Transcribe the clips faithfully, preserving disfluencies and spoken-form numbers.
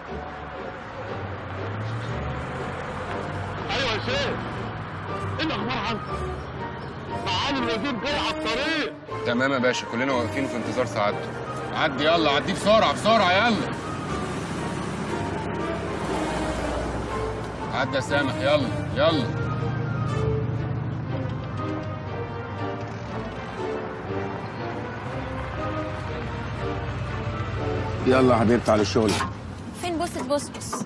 ايوه يا شيخ، ايه الاخبار عنك؟ معالي الوزير جاي على الطريق. تمام يا باشا، كلنا واقفين في انتظار سعادته. عدي يلا، عدي بسرعه بسرعه يلا. عدى يا سامح، يلا يلا. يلا يا حبيبتي على الشغل. فين بص بص بص.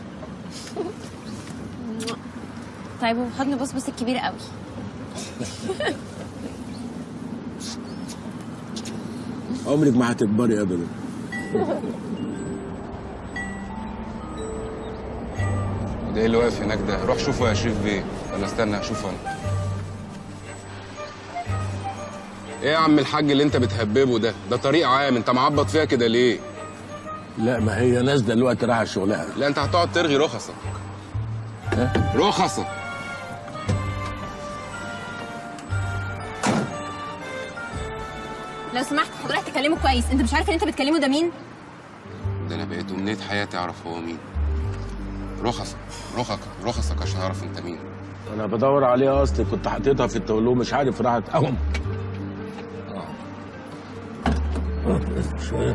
طيب وحضن بص بص الكبير قوي. عمرك ما هتكبري ابدا. ده ايه اللي واقف هناك ده؟ روح شوفه يا شريف بيه، ولا استنى اشوفه انا. ايه يا عم الحاج اللي انت بتهببه ده؟ ده طريق عام، انت معبط فيها كده ليه؟ لا ما هي ناس دلوقتي رايحه شغلها. لا انت هتقعد ترغي رخصك. ها؟ رخصك. لو سمحت حضرتك تكلمه كويس، انت مش عارف ان انت بتكلمه ده مين؟ ده انا بقيت امنية حياتي اعرف هو مين. رخصك رخصك رخصك عشان اعرف انت مين. انا بدور عليها اصلي، كنت حاططها في التولو مش عارف راحت قوم. شويه.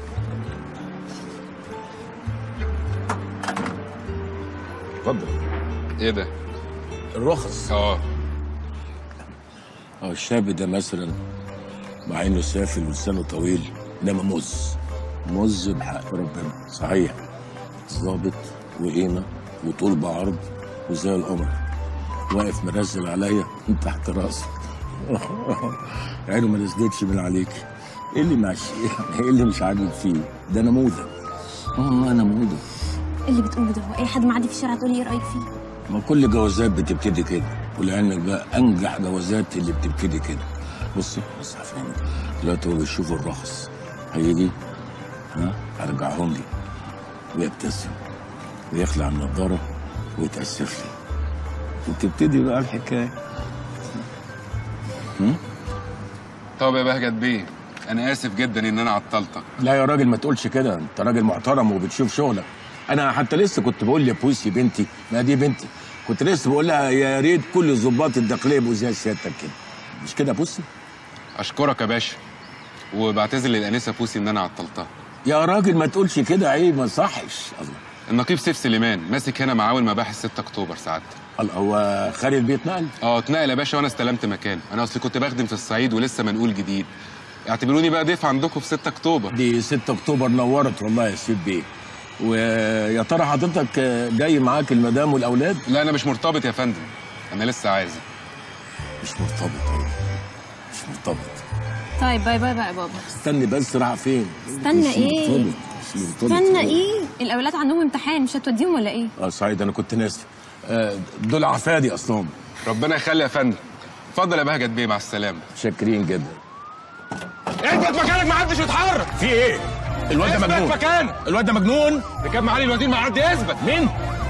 اتفضل. ايه ده؟ الرخص. اه اه الشاب ده مثلا مع انه سافل ولسانه طويل انما مز مز بحق ربنا. صحيح ظابط وقيمه وطول بعرض وزي القمر، واقف مرزل عليا من تحت راسي. عينه ما نزلتش من عليك. ايه اللي ماشي؟ ايه اللي مش عاجب فيه؟ ده نموذج والله نموذج. ايه اللي بتقوله ده؟ هو اي حد معدي في الشارع تقول لي ايه رايك فيه؟ ما كل جوازات بتبتدي كده، ولعلمك بقى انجح جوازات اللي بتبتدي كده. بصي بص هفهمك دلوقتي. هو بيشوف الرخص هيجي ها ارجعهم لي ويبتسم ويخلع النضاره ويتاسف لي وتبتدي بقى الحكايه. هم؟ طب يا بهجت بيه، انا اسف جدا ان انا عطلتك. لا يا راجل ما تقولش كده، انت راجل محترم وبتشوف شغلك. انا حتى لسه كنت بقول لبوسي بنتي، ما دي بنتي، كنت لسه بقول لها يا ريت كل الضباط الداخليه يبقوا زي سيادتك كده. مش كده يا بوسي؟ اشكرك يا باشا، وبعتذر للانسه بوسي ان انا عطلتها. يا راجل ما تقولش كده، عيب ما صحش. الله. النقيب سيف سليمان ماسك هنا معاون مباحث ستة اكتوبر سعادتك. الله، هو خالد بيتنقل؟ اه اتنقل يا باشا، وانا استلمت مكانه. انا اصلي كنت بخدم في الصعيد ولسه منقول جديد. اعتبروني بقى ضيف عندكم في ستة اكتوبر. دي ستة اكتوبر نورت والله يا سيف بيه. ويا ترى حضرتك جاي معاك المدام والاولاد؟ لا انا مش مرتبط يا فندم، انا لسه عايزه. مش مرتبط؟ مش مرتبط. طيب باي باي بقى يا بابا. استني بس، راح فين؟ استنى مش ايه؟ مرتبط. مش مرتبط. استنى ايه؟ الاولاد عندهم امتحان، مش هتوديهم ولا ايه؟ اه سعيد، انا كنت ناسي. آه دول احفادي اصلهم. ربنا يخلي يا فندم. اتفضل يا بهجت بيه، مع السلامه. شاكرين جدا. اثبت مكانك، ما حدش يتحرك. في ايه؟ الواد ده مجنون. اثبت مكانك. الواد ده مجنون. ركاب معالي الوزير معدي. اثبت. مين؟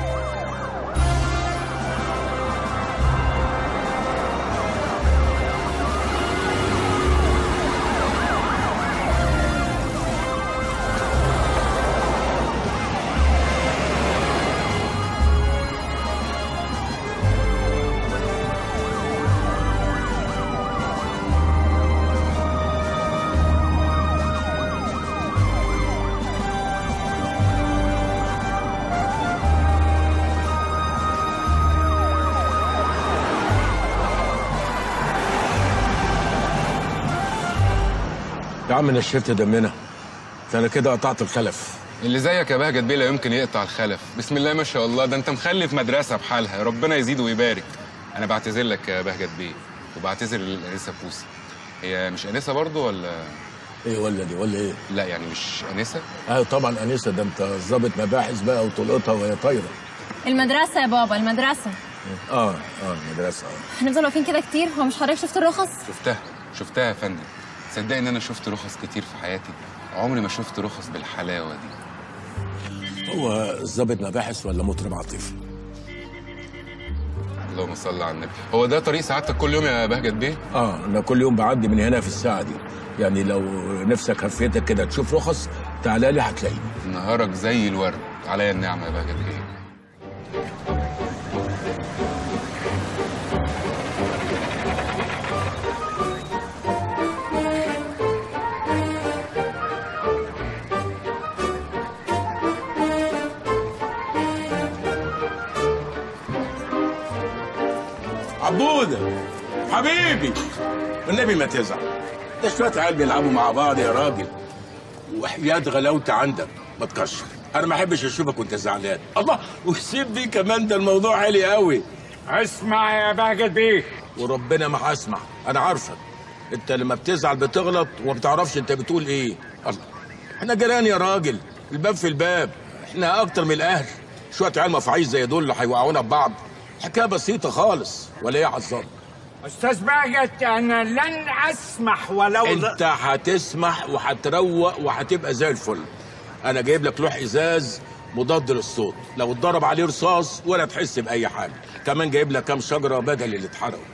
يا عم نشفت دمنا، ده انا كده قطعت الخلف. اللي زيك يا بهجت بيه لا يمكن يقطع الخلف. بسم الله ما شاء الله، ده انت مخلف مدرسه بحالها، ربنا يزيد ويبارك. انا بعتذر لك يا بهجت بيه، وبعتذر للانسه بوسي. هي مش انسه برضو ولا ايه ولا دي ولا ايه؟ لا يعني مش انسه؟ اه طبعا انسه، ده انت ظابط مباحث بقى وطلقتها وهي طايره. المدرسه يا بابا، المدرسه. اه اه المدرسه. اه هنفضل واقفين كده كتير؟ هو مش حضرتك شفت الرخص؟ شفتها شفتها يا فندم. تصدقني ان انا شفت رخص كتير في حياتي، عمري ما شفت رخص بالحلاوه دي. هو ظابط مباحث ولا مطرب عاطفي؟ اللهم صل على النبي. هو ده طريق سعادتك كل يوم يا بهجت بيه؟ اه انا كل يوم بعدي من هنا في الساعه دي، يعني لو نفسك هفيتك كده تشوف رخص تعالى لي هتلاقيني. نهارك زي الورد، عليا النعمه يا بهجت بيه. عبودة حبيبي، والنبي ما تزعل، ده شوية عيال بيلعبوا مع بعض يا راجل، وحياة غلاوتي عندك ما تكشر، أنا ما أحبش أشوفك وأنت زعلان. الله، وسيب دي كمان، ده الموضوع عالي قوي. اسمع يا بهجت بيه، وربنا ما هسمع، أنا عارفك، أنت لما بتزعل بتغلط وما بتعرفش أنت بتقول إيه. الله، إحنا جيران يا راجل، الباب في الباب، إحنا أكتر من الأهل، شوية عيال مفعيش زي دول اللي هيوقعونا ببعض، حكاية بسيطة خالص، ولا إيه يا عزام؟ استاذ بهجت انا لن اسمح ولو انت هتسمح وهتروق وهتبقى زي الفل. انا جايب لك لوح ازاز مضاد للصوت، لو اتضرب عليه رصاص ولا تحس باي حاجه، كمان جايب لك كام شجره بدل اللي اتحرقوا.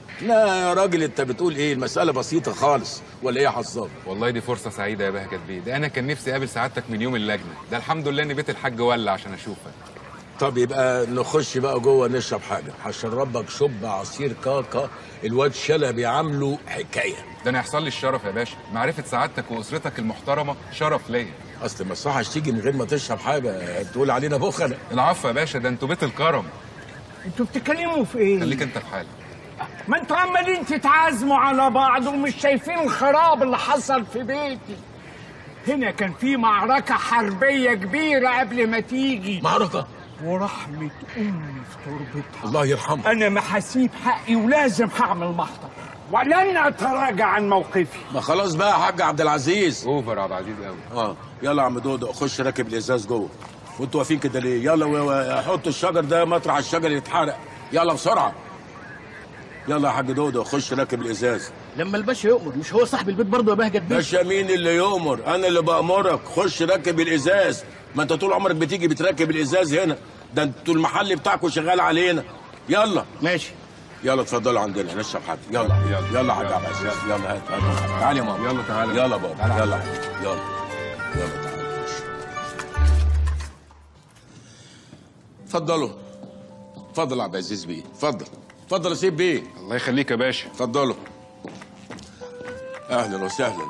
لا يا راجل انت بتقول ايه؟ المساله بسيطه خالص، ولا ايه يا حظاظ؟ والله دي فرصه سعيده يا بهجت بيه، ده انا كان نفسي اقابل سعادتك من يوم اللجنه، ده الحمد لله ان بيت الحاج ولع عشان اشوفك. طب يبقى نخش بقى جوه نشرب حاجه، هشربك شب عصير كاكا الواد شلبي عامله حكايه. ده انا يحصل لي الشرف يا باشا، معرفه سعادتك واسرتك المحترمه شرف ليا. اصل ما يصحش تيجي من غير ما تشرب حاجه، تقول علينا بخله. العفو يا باشا، ده انتوا بيت الكرم. انتوا بتتكلموا في ايه؟ خليك انت في حالك. ما انتوا عمالين تتعازموا على بعض ومش شايفين الخراب اللي حصل في بيتي. هنا كان في معركة حربية كبيرة قبل ما تيجي. معركة؟ ورحمة أمي في تربتها. الله يرحمها. أنا ما هسيب حقي ولازم هعمل محضر ولن أتراجع عن موقفي. ما خلاص بقى يا حاج عبد العزيز. اوفر يا عبد العزيز قوي. اه يلا يا عم دودو، خش راكب الازاز جوه. وانتوا واقفين كده ليه؟ يلا حط الشجر ده مطرح الشجر اللي اتحرق، يلا بسرعة. يلا يا حاج دودو خش راكب الازاز. لما الباشا يؤمر، مش هو صاحب البيت برضه يا بهجت بيه؟ باشا مين اللي يؤمر؟ انا اللي بأمرك، خش راكب الازاز. ما انت طول عمرك بتيجي بتركب الازاز هنا، ده انتوا المحل بتاعكم شغال علينا. يلا ماشي. يلا اتفضلوا عندنا نشرب حاجه. يلا يلا يلا يا حاج عبد العزيز، يلا هات هات. تعالى يا ماما. يلا تعالى. يلا بابا. يلا يلا يلا يلا تعالى. اتفضلوا. اتفضل يا عبد العزيز بيه، اتفضل. اتفضل يا سيب بيه. الله يخليك يا باشا. اتفضلوا. اهلا وسهلا.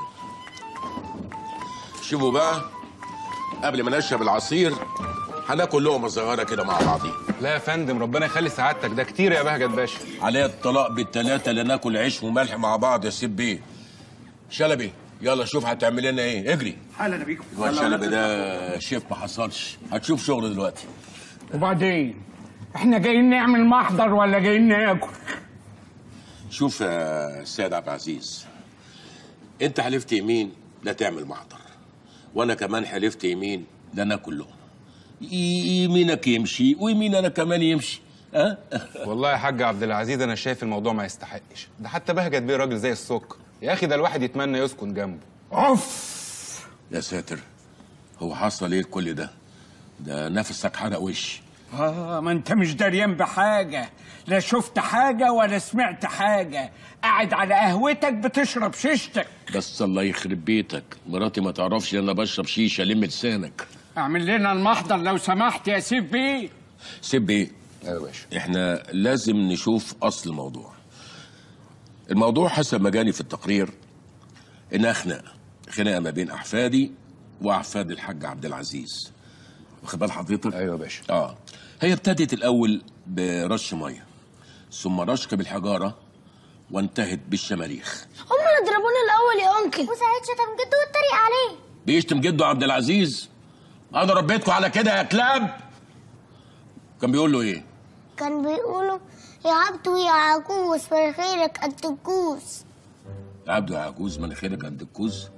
شوفوا بقى، قبل ما نشرب العصير هناكل لقمه صغيره كده مع بعضين. لا يا فندم، ربنا يخلي سعادتك، ده كتير يا بهجت باشا. عليا الطلاق بالثلاثه، لا ناكل عيش وملح مع بعض يا سيب بيه. شلبي يلا شوف هتعمل لنا ايه، اجري. حالا يا بيكم. الواد شلبي ده شيف ما حصلش، هتشوف شغل دلوقتي. وبعدين احنا جايين نعمل محضر ولا جايين ناكل؟ شوف يا سيد عبد العزيز، انت حلفت يمين لا تعمل محضر، وانا كمان حلفت يمين لا ناكل لهم. يمينك يمشي ويمين انا كمان يمشي. ها أه؟ والله يا حاج عبد العزيز انا شايف الموضوع ما يستحقش، ده حتى بهجت بيه راجل زي السكر يا اخي، ده الواحد يتمنى يسكن جنبه. اوف يا ساتر، هو حصل ايه كل ده؟ ده نفسك حرق وش. اه ما انت مش دريان بحاجه، لا شفت حاجه ولا سمعت حاجه، قاعد على قهوتك بتشرب شيشتك. بس الله يخرب بيتك، مراتي ما تعرفش ان انا بشرب شيشه، لم لسانك. اعمل لنا المحضر لو سمحت يا سيف بيه. سيب بيه. ايوه يا باشا. احنا لازم نشوف اصل الموضوع. الموضوع حسب ما جاني في التقرير انها خناقه، خناقه ما بين احفادي واحفاد الحاج عبد العزيز. واخد بال حضرتك؟ ايوه يا باشا. اه هي ابتدت الاول برش ميه، ثم رشق بالحجاره، وانتهت بالشماريخ. هم اللي ضربوني الاول يا انكل، وسعيد شتم جده واتريق عليه. بيشتم جده عبد العزيز؟ انا ربيتكم على كده يا كلاب. كان بيقول له ايه؟ كان بيقولوا يا عبدو يا عجوز مناخيرك قد الجوز. يا عبدو يا عجوز مناخيرك قد الكوز.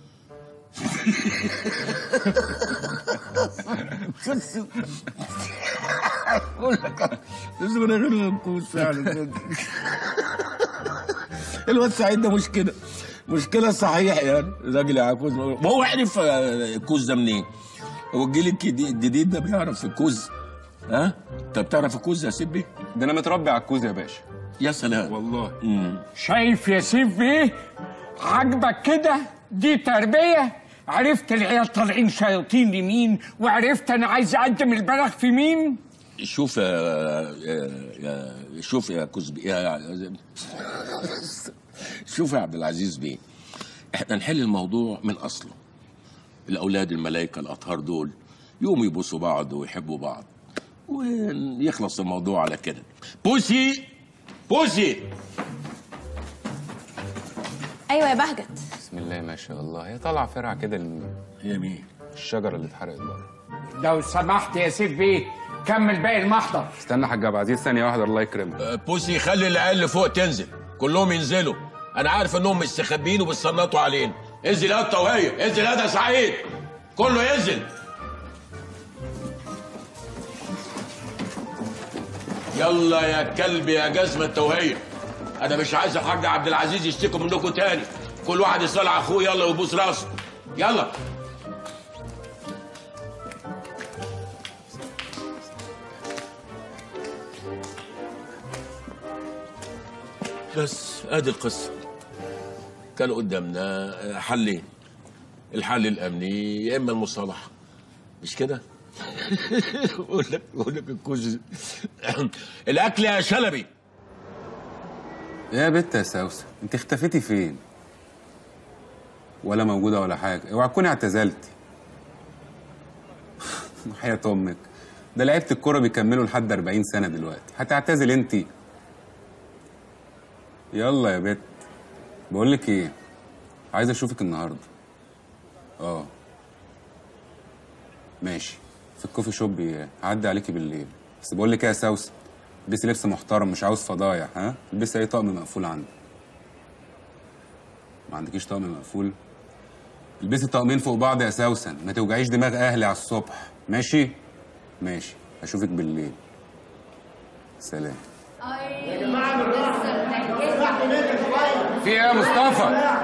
اقول لك لازم مناخيرك قد الكوز فعلا. الواد سعيد ده مشكله، مشكله صحيح يعني. راجل يا عجوز، ما هو عرف الكوز ده منين؟ هو الجيل الجديد ده بيعرف الكوز؟ ها؟ انت بتعرف الكوز يا سيبي؟ ده انا متربي على الكوز يا باشا. يا سلام والله. امم شايف يا سيف بيه؟ عاجبك كده؟ دي تربيه؟ عرفت العيال طالعين شياطين لمين، وعرفت انا عايز اقدم البلاغ في مين. شوف يا يا شوف يا كزبي يا شوف يا عبد العزيز بيه، احنا نحل الموضوع من اصله. الاولاد الملايكه الاطهار دول يقوموا يبوسوا بعض ويحبوا بعض ويخلص الموضوع على كده. بوسي بوسي. ايوه يا بهجت. بسم الله ما شاء الله، هي طالعه فرعه كده لمين؟ هي مين؟ الشجره اللي اتحرقت بره. لو سمحت يا سيف بيه كمل باقي المحضر. استنى يا حاج عبد العزيز ثانيه واحده الله يكرمك. أه بوسي خلي العيال اللي فوق تنزل، كلهم ينزلوا. انا عارف انهم مستخبيين وبيتصنطوا علينا. انزل يا انت وهي، انزل يا سعيد، كله ينزل. يلا يا كلب يا جزمه انت وهي. انا مش عايز الحاج عبد العزيز يشتكوا منكم تاني. كل واحد يصلع اخوه يلا ويبوس راسه. يلا. بس ادي القصه. كان قدامنا حلين، الحل الامني يا اما المصالحه، مش كده؟ بقول لك بقول لك الكوز الاكل يا شلبي. يا بت يا سوسه انت اختفيتي فين؟ ولا موجوده ولا حاجه، اوعى تكوني اعتزلتي. حياة امك، ده لعيبه الكوره بيكملوا لحد أربعين سنه دلوقتي، هتعتزل انت؟ يلا يا بت. بقول لك ايه، عايز اشوفك النهارده. اه ماشي، في الكوفي شوب هعدي عليكي بالليل. بس بقول لك ايه يا سوسه، البسي لبس محترم مش عاوز فضايح. ها البسي اي طقم مقفول عندك. ما عندكيش طقم مقفول؟ البسي طقمين فوق بعض يا سوسن، ما توجعيش دماغ اهلي على الصبح. ماشي ماشي، هشوفك بالليل. سلام. في ايه يا مصطفى؟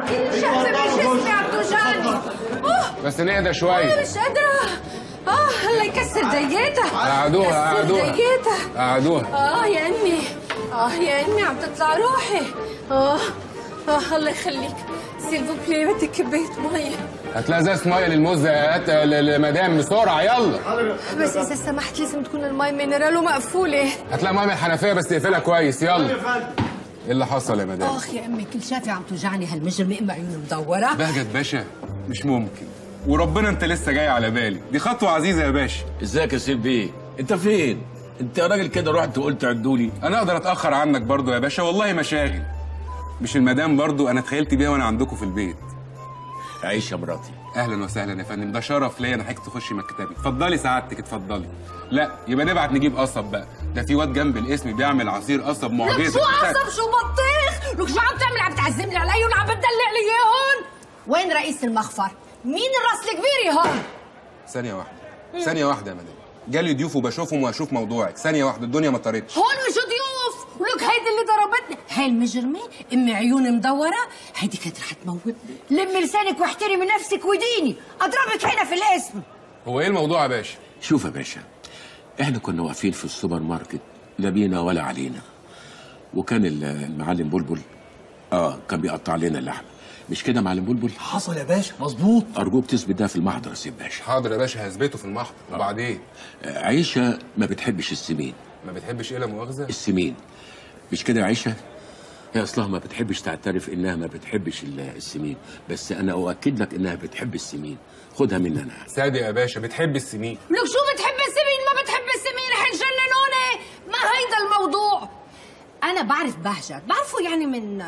جسمي عم توجعني. بس نهدى شويه. انا مش قادره. اه الله يكسر دياتها. قعدوها قعدوها قعدوها. اه يا امي، اه يا امي عم تطلع روحي. اه اه الله يخليك، سيلفو بلي بدي كبايه ميه. هتلاقي ازازه ميه للمزه للمدام بسرعه يلا. بس اذا سمحت لازم تكون المي مينرال ومقفوله. هتلاقي ميه من الحنفيه بس تقفلها كويس يلا. ايه اللي حصل يا مدام؟ اخ يا امي كل شافي عم توجعني هالمجرمه ام عيون مدوره. بهجت باشا مش ممكن، وربنا انت لسه جاي على بالي، دي خطوه عزيزه يا باشا. ازيك يا سيف بيه؟ انت فين؟ انت يا راجل كده رحت وقلت عدولي. انا اقدر اتاخر عنك برضو يا باشا، والله مشاغل. مش المدام برضو انا اتخيلت بيها وانا عندكم في البيت. عيش يا مراتي. اهلا وسهلا يا فندم، ده شرف ليا انا حضرتك تخشي مكتبي. اتفضلي سعادتك اتفضلي. لا يبقى نبعت نجيب قصب بقى، ده في واد جنب الاسم بيعمل عصير قصب معجزه. لك شو قصب شو بطيخ؟ لك شو عم تعمل؟ عم تعزمني علي ولا عم بتدلع لي اياهم؟ وين رئيس المخفر؟ مين الراس الكبيره هون؟ ثانيه واحده ثانيه واحده يا مدام، جالي ضيوف وبشوفهم وهشوف موضوعك. ثانيه واحده الدنيا ما طارتش. هون مش ضيوف، ولك هيدي اللي ضربتني، هاي المجرمه ام عيون مدوره، هيدي كانت رح تموتني. لمي لسانك واحترمي نفسك وديني، اضربك هنا في الاسم. هو ايه الموضوع يا باشا؟ شوف يا باشا، احنا كنا واقفين في السوبر ماركت لا بينا ولا علينا، وكان المعلم بلبل اه كان بيقطع لنا اللحمه، مش كده معلم بلبل؟ حصل يا باشا مظبوط. ارجوك تثبت ده في المحضر يا سيد باشا. حاضر يا باشا هثبته في المحضر. وبعدين؟ آه عيشه ما بتحبش السمين. ما بتحبش ايه لا مؤاخذه؟ السمين، مش كده يا عيشه؟ هي اصلها ما بتحبش تعترف انها ما بتحبش السمين، بس انا اؤكد لك انها بتحب السمين. خدها مني انا. صادق يا باشا بتحب السمين. لك شو بتحب السمين ما بتحب السمين؟ حنجننوني، ما هيدا الموضوع. انا بعرف بهجت، بعرفه يعني من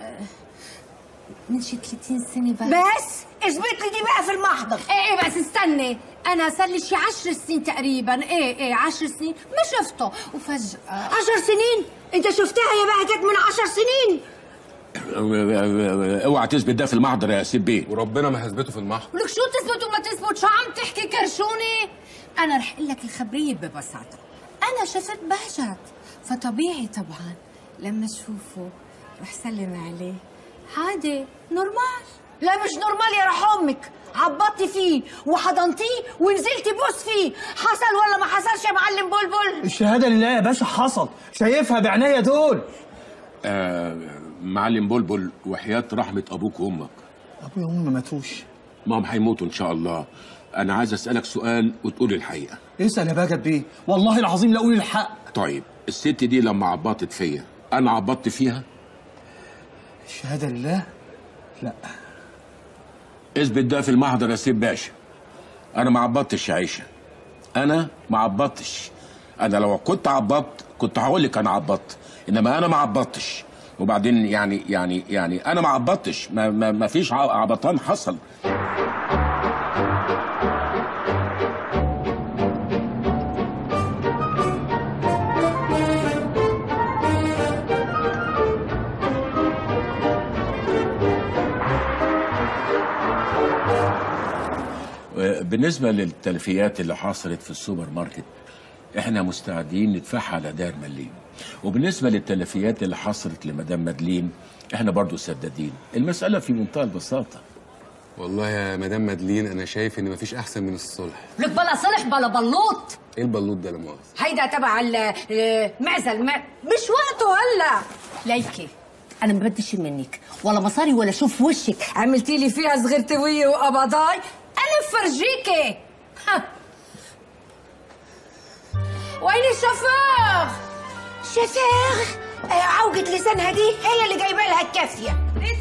من شي ثلاثين سنه بس. بس اثبت لي دي بقى في المحضر. ايه ايه بس استني، انا صار لي شي عشر سنين تقريبا. ايه ايه عشر سنين ما شفته، وفجأة عشر سنين؟ انت شفتها يا بهجت من عشر سنين؟ اوعى تثبت ده في المحضر يا سيد بيه. وربنا ما هثبته في المحضر. لك شو تثبت وما تثبت؟ شو عم تحكي كرشوني؟ انا رح اقول لك الخبريه ببساطه، انا شفت بهجت فطبيعي طبعا لما اشوفه رح سلم عليه عادي نورمال. لا مش نورمال يا رح امك، عبطتي فيه وحضنتيه ونزلتي بوس فيه، حصل ولا ما حصلش يا معلم بلبل؟ الشهاده لله يا باشا حصل، شايفها بعينيا دول. آه معلم بلبل وحياه رحمه ابوك وامك، ابويا وامي ما ماتوش، ما هم هيموتوا ان شاء الله. انا عايز اسالك سؤال وتقولي الحقيقه. اسال يا بهجت بيه، والله العظيم لا اقول الحق. طيب الست دي لما عبطت فيا انا عبطت فيها؟ الشهاده لله لا. اثبت ده في المحضر يا سيد باشا. انا ما عبطتش يا عيشه، انا ما عبطتش. انا لو كنت عبطت كنت هقول لك انا عبطت، انما انا ما عبطتش. وبعدين يعني يعني يعني انا ما عبطتش، ما, ما, ما فيش عبطان حصل. بالنسبة للتلفيات اللي حصلت في السوبر ماركت احنا مستعدين ندفعها على دار مليم، وبالنسبة للتلفيات اللي حصلت لمدام مدلين احنا برضو سدادين. المسألة في منتهى البساطة. والله يا مدام مدلين انا شايف ان مفيش احسن من الصلح. لك بلا صلح بلا بلوط. ايه البلوط ده لا مؤاخذة؟ هيدا تبع المعزة الم... مش وقته هلا. ليكي انا ما بديش منك ولا مصاري ولا شوف وشك. عملتي لي فيها صغرتويه وقبضاي انا فرجيكي. ها وين الشفاغ؟ شفاغ آه عوجة لسانها دي هي اللي جايبه لها الكافيه.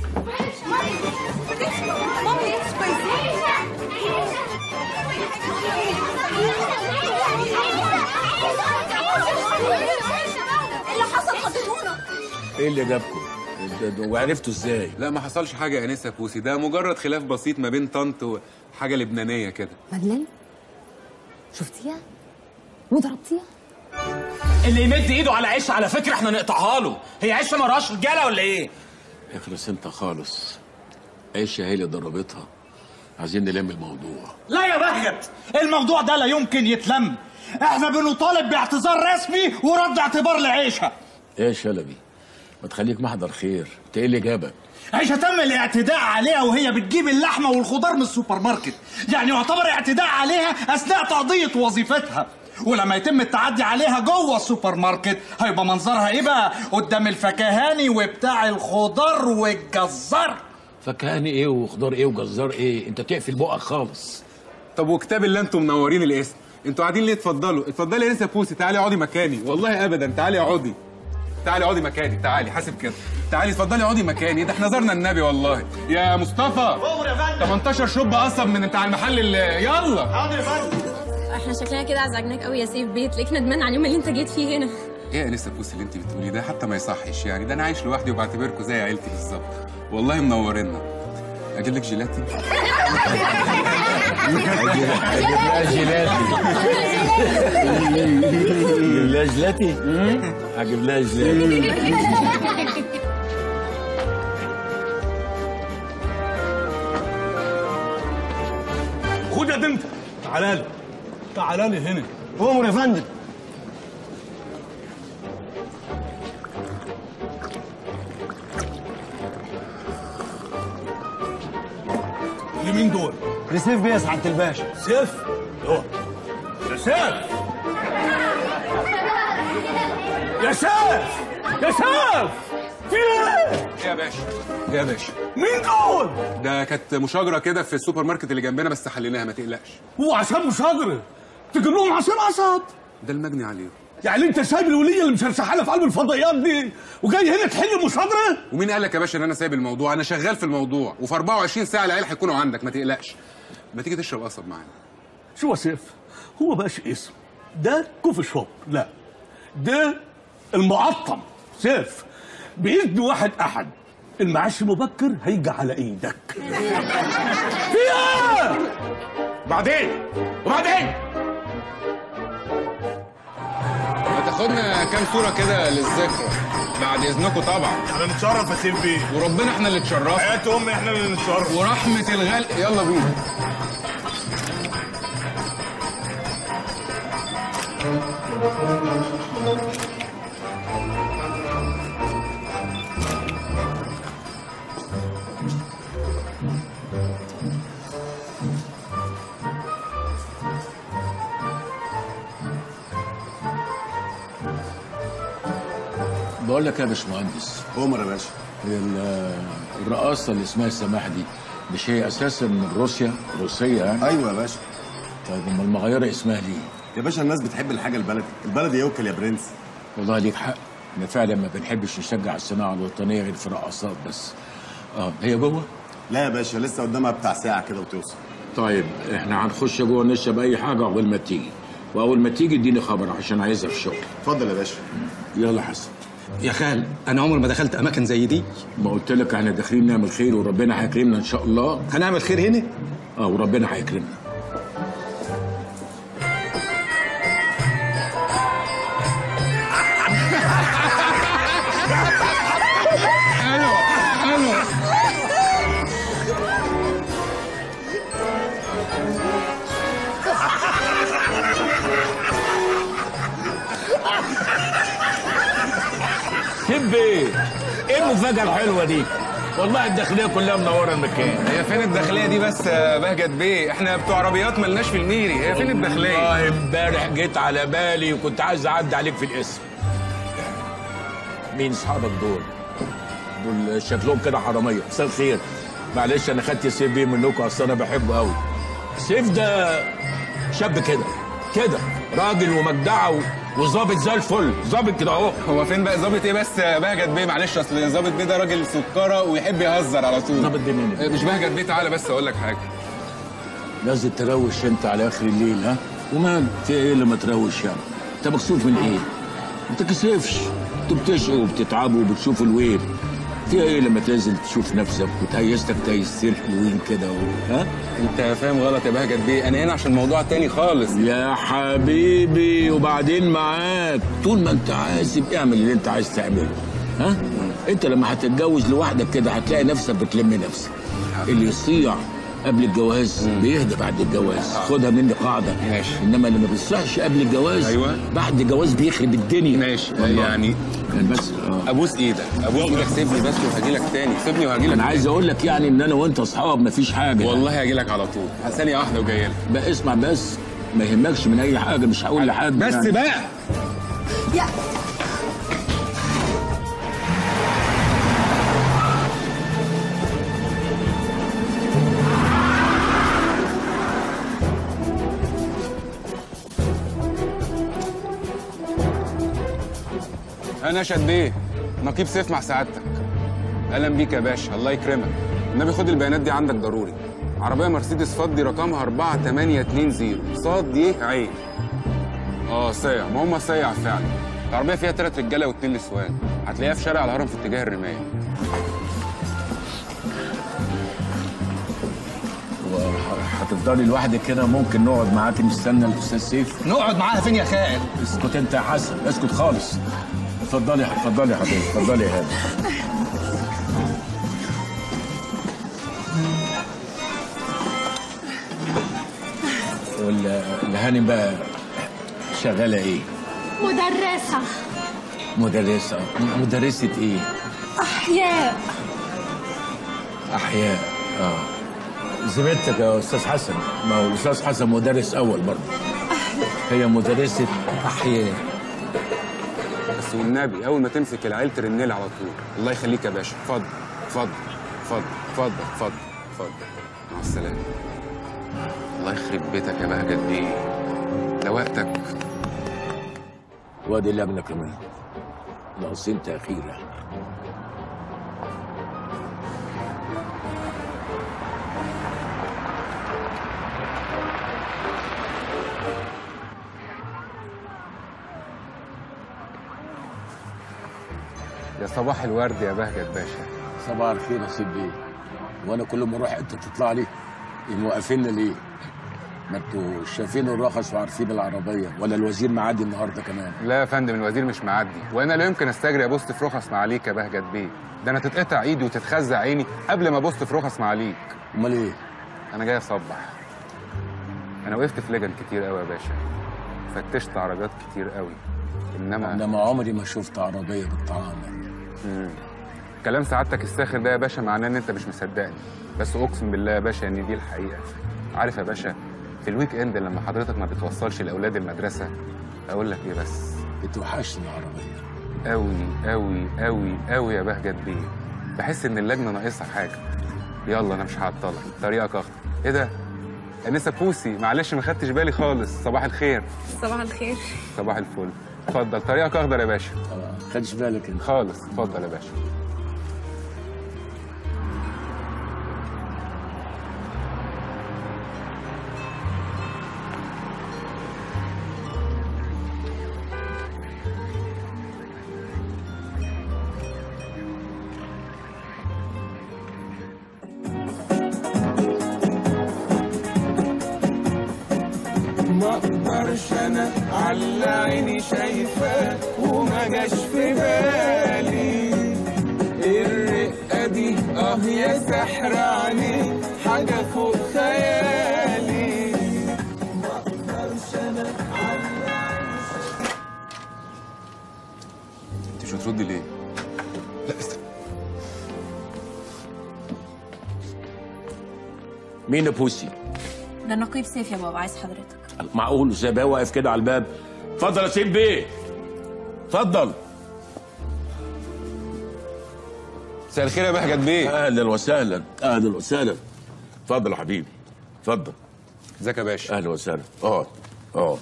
اللي حصل خطفونا. ايه اللي جابكم؟ وعرفتوا ازاي؟ لا ما حصلش حاجة يا انسة بوسي، ده مجرد خلاف بسيط ما بين طنط وحاجة لبنانية كده. مدلين شفتيها وضربتيها؟ اللي يمد ايده على عيشه على فكره احنا نقطعها له. هي عيشه ما راش رجاله ولا ايه؟ اخلص انت خالص. عيشه هي اللي ضربتها. عايزين نلم الموضوع. لا يا بهجت، الموضوع ده لا يمكن يتلم. احنا بنطالب باعتذار رسمي ورد اعتبار لعيشه. ايه يا شلبي؟ ما تخليك محضر خير، انت ايه اللي جابك؟ عيشه تم الاعتداء عليها وهي بتجيب اللحمه والخضار من السوبر ماركت، يعني يعتبر اعتداء عليها اثناء تقضيه وظيفتها. ولما يتم التعدي عليها جوه السوبر ماركت هيبقى منظرها ايه بقى قدام الفكهاني وبتاع الخضار والجزار؟ فكهاني ايه وخضار ايه وجزار ايه؟ انت تقفل بقك خالص. طب وكتاب اللي انتم منورين الاسم، انتوا قاعدين ليه؟ اتفضلوا اتفضلي يا انسة بوسي، تعالي اقعدي مكاني. والله ابدا، تعالي اقعدي، تعالي اقعدي مكاني، تعالي حاسب كده، تعالي اتفضلي اقعدي مكاني. ده احنا زرنا النبي والله. يا مصطفى تمنتاشر شوب قصب من بتاع المحل اللي يلا. حاضر يا فندم. احنا شكلنا كده عزعجناك قوي يا سيف بيه، تلاقيك ندمان على اليوم اللي انت جيت فيه هنا. ايه يا انسة بوسي اللي انت بتقولي ده؟ حتى ما يصحش يعني، ده انا عايش لوحدي وبعتبركم زي عيلتي بالظبط. والله منورينا. اجيب لك جيلاتي؟ اجيب لها جيلاتي. اجيب لها جيلاتي؟ اجيب لها جيلاتي. خد يا بنت، تعالى لي تعالى لي هنا. امر يا فندم. لمين دول؟ لسيف بيه يا سعاده الباشا. سيف؟ يوه يا سيف يا سيف يا سيف في ايه؟ ايه يا باشا؟ ايه يا باشا؟ مين دول؟ ده كانت مشاجرة كده في السوبر ماركت اللي جنبنا بس حليناها ما تقلقش. هو عشان مشاجرة تجيب لهم عصير قصب؟ ده المجني عليه. يعني انت سايب الوليه اللي مشرشحه في قلب الفضائيات دي وجاي هنا تحل مشاجره؟ ومين قال لك يا باشا ان انا سايب الموضوع؟ انا شغال في الموضوع وفي أربعة وعشرين ساعة العيال هيكونوا عندك ما تقلقش. ما تيجي تشرب قصب معانا. شو يا سيف؟ هو بقاش اسم، ده كوفي شوب. لا ده المعطم. سيف بإذن واحد أحد المعاش المبكر هيجي على إيدك. فيها بعدين وبعدين ما تاخدنا كام صورة كده للذكرى بعد إذنكم طبعا. احنا نتشرف يا سيف بيه، وربنا احنا اللي اتشرفنا. حياة أمي احنا اللي نتشرف. ورحمة الغالي. يلا بينا. بقول لك يا باشمهندس. عمر يا باشا. الرقاصه اللي اسمها السماح دي مش هي اساسا من روسيا؟ روسيه يعني؟ ايوه يا باشا. طيب امال مغيره اسمها ليه؟ يا باشا الناس بتحب الحاجه البلدي، البلدي يوكل يا برنس. والله ليك حق، احنا فعلا ما بنحبش نشجع الصناعه الوطنيه غير في رقصات بس. اه هي جوه؟ لا يا باشا لسه قدامها بتاع ساعه كده وتوصل. طيب احنا هنخش جوه نشرب اي حاجه اول ما تيجي، واول ما تيجي اديني خبر عشان عايزها في الشغل. اتفضل يا باشا. يلا حسن. يا خال انا عمري ما دخلت اماكن زي دي. ما قلت لك احنا داخلين نعمل خير وربنا هيكرمنا ان شاء الله. هنعمل خير هنا؟ اه وربنا هيكرمنا. هبي ايه المفاجأة الحلوة دي؟ والله الداخلية كلها منورة المكان. هي فين الداخلية دي بس يا بهجت بيه؟ احنا بتوع عربيات ملناش في الميري، هي فين الداخلية؟ والله امبارح جيت على بالي وكنت عايز اعدي عليك في الاسم. مين اصحابك دول؟ دول شكلهم كده حرامية. مساء الخير. معلش انا خدت سيف بيه منكم اصل انا بحبه قوي. سيف ده شاب كده كده راجل ومجدعه وظابط زي الفل، ظابط كده اهو. هو فين بقى ظابط ايه بس يا بهجت بيه؟ معلش اصل ظابط بيه ده راجل سكره ويحب يهزر على طول. ظابط بيه مين؟ مش بهجت بيه، تعالى بس اقول لك حاجه. لازم تروش انت على اخر الليل ها؟ ومال في ايه لما تروش يعني؟ انت مكسوف من ايه؟ ما تكسفش، انتوا بتشقوا وبتتعبوا وبتشوفوا الويل. في ايه لما تنزل تشوف نفسك وتهيستك تهيستين حلوين كده و... ها؟ انت فاهم غلط يا بهجت بيه، انا هنا عشان موضوع تاني خالص. يا حبيبي وبعدين معاك، طول ما انت عازب اعمل اللي انت عايز تعمله. ها؟ انت لما هتتجوز لوحدك كده هتلاقي نفسك بتلم نفسك. اللي يصيع قبل الجواز بيهدى بعد الجواز. خدها مني قاعده. ماشي. انما اللي ما بيصيعش قبل الجواز ايوه بعد الجواز بيخرب الدنيا. ماشي والله. يعني بس آه. ابوس ايدك ابوس ايدك سيبني بس وهاجي لك تاني، سيبني وهاجي لك. انا عايز اقول لك يعني ان انا وانت اصحاب مفيش حاجه. والله هاجي لك على طول، ثانيه واحده وجاي لك. بقى اسمع بس، ما يهمكش من اي حاجه، مش هقول لحد بس يعني. بقى يا انا شاد بيه نقيب سيف مع سعادتك. اهلا بيك يا باشا، الله يكرمك. النبي خد البيانات دي عندك ضروري. عربيه مرسيدس فضي رقمها أربعة تمانية اتنين صفر صاد ي عين. اه صيع، ما هم صيع فعلا. العربيه فيها ثلاث رجاله واثنين نسوان، هتلاقيها في شارع الهرم في اتجاه الرمايه. هتفضلي لوحدك كده؟ ممكن نقعد معاك نستنى الاستاذ سيف؟ نقعد معاها فين يا خال؟ اسكت انت يا حسن، اسكت خالص. اتفضلي اتفضلي يا حبيبي، اتفضلي يا هاني. والهانم بقى شغاله ايه؟ مدرسة. مدرسه. مدرسه ايه؟ أحياء. احياء. اه زميلتك يا استاذ حسن، ما هو الاستاذ حسن مدرس اول برضه. هي مدرسه احياء. بس والنبي اول ما تمسك العيل ترنلي على طول. الله يخليك يا باشا، اتفضل اتفضل اتفضل اتفضل اتفضل اتفضل. مع السلامه. الله يخرب بيتك يا بهجت بيه، ده وقتك. وادي اللجنه كمان ناقصين تاخيره. يا صباح الورد يا بهجت باشا. صباح الخير يا سيدي بيه. وانا كل ما اروح انت تطلع لي موقفيننا ليه؟ ما انتوا شايفين الرخص وعارفين العربيه، ولا الوزير معدي النهارده كمان؟ لا يا فندم الوزير مش معدي، وانا لا يمكن استجري ابص في رخص معاليك يا بهجت بيه. ده انا تتقطع ايدي وتتخزع عيني قبل ما ابص في رخص معاليك. امال ايه؟ انا جاي اصبح. انا وقفت في لجن كتير قوي يا باشا، فتشت عربيات كتير قوي، انما انما عمري ما شفت عربيه بالطعام. امم كلام سعادتك الساخر ده يا باشا معناه ان انت مش مصدقني، بس اقسم بالله يا باشا ان دي الحقيقه. عارف يا باشا في الويك اند لما حضرتك ما بتوصلش لاولاد المدرسه، اقول لك ايه بس؟ بتوحشني العربيه قوي قوي قوي قوي يا بهجت بيه. بحس ان اللجنه ناقصها حاجه. يلا انا مش هعطلك، طريقك اخضر. ايه ده؟ انسه بوسي، معلش ما خدتش بالي خالص. صباح الخير. صباح الخير. صباح الفل. اتفضل، طريقك اخضر يا باشا. ما خدش بالك انت خالص. اتفضل يا باشا. ما اقدرش انا على عيني شايفاه وما جاش في بالي الرقه دي اه يا سحر عليك حاجه فوق خيالي. ما اقدرش انا على عيني شايفاه. انت مش بتردي ليه؟ لا استنى. مين يا بوسي؟ ده نقيب سيف يا بابا، عايز حضرتك. معقول سايباه واقف كده على الباب؟ اتفضل يا سيف بيه، اتفضل. مساء الخير يا بهجت بيه. اهلا وسهلا، اهلا وسهلا. اتفضل يا حبيبي، اتفضل. ازيك يا باشا؟ اهلا وسهلا. اقعد اقعد.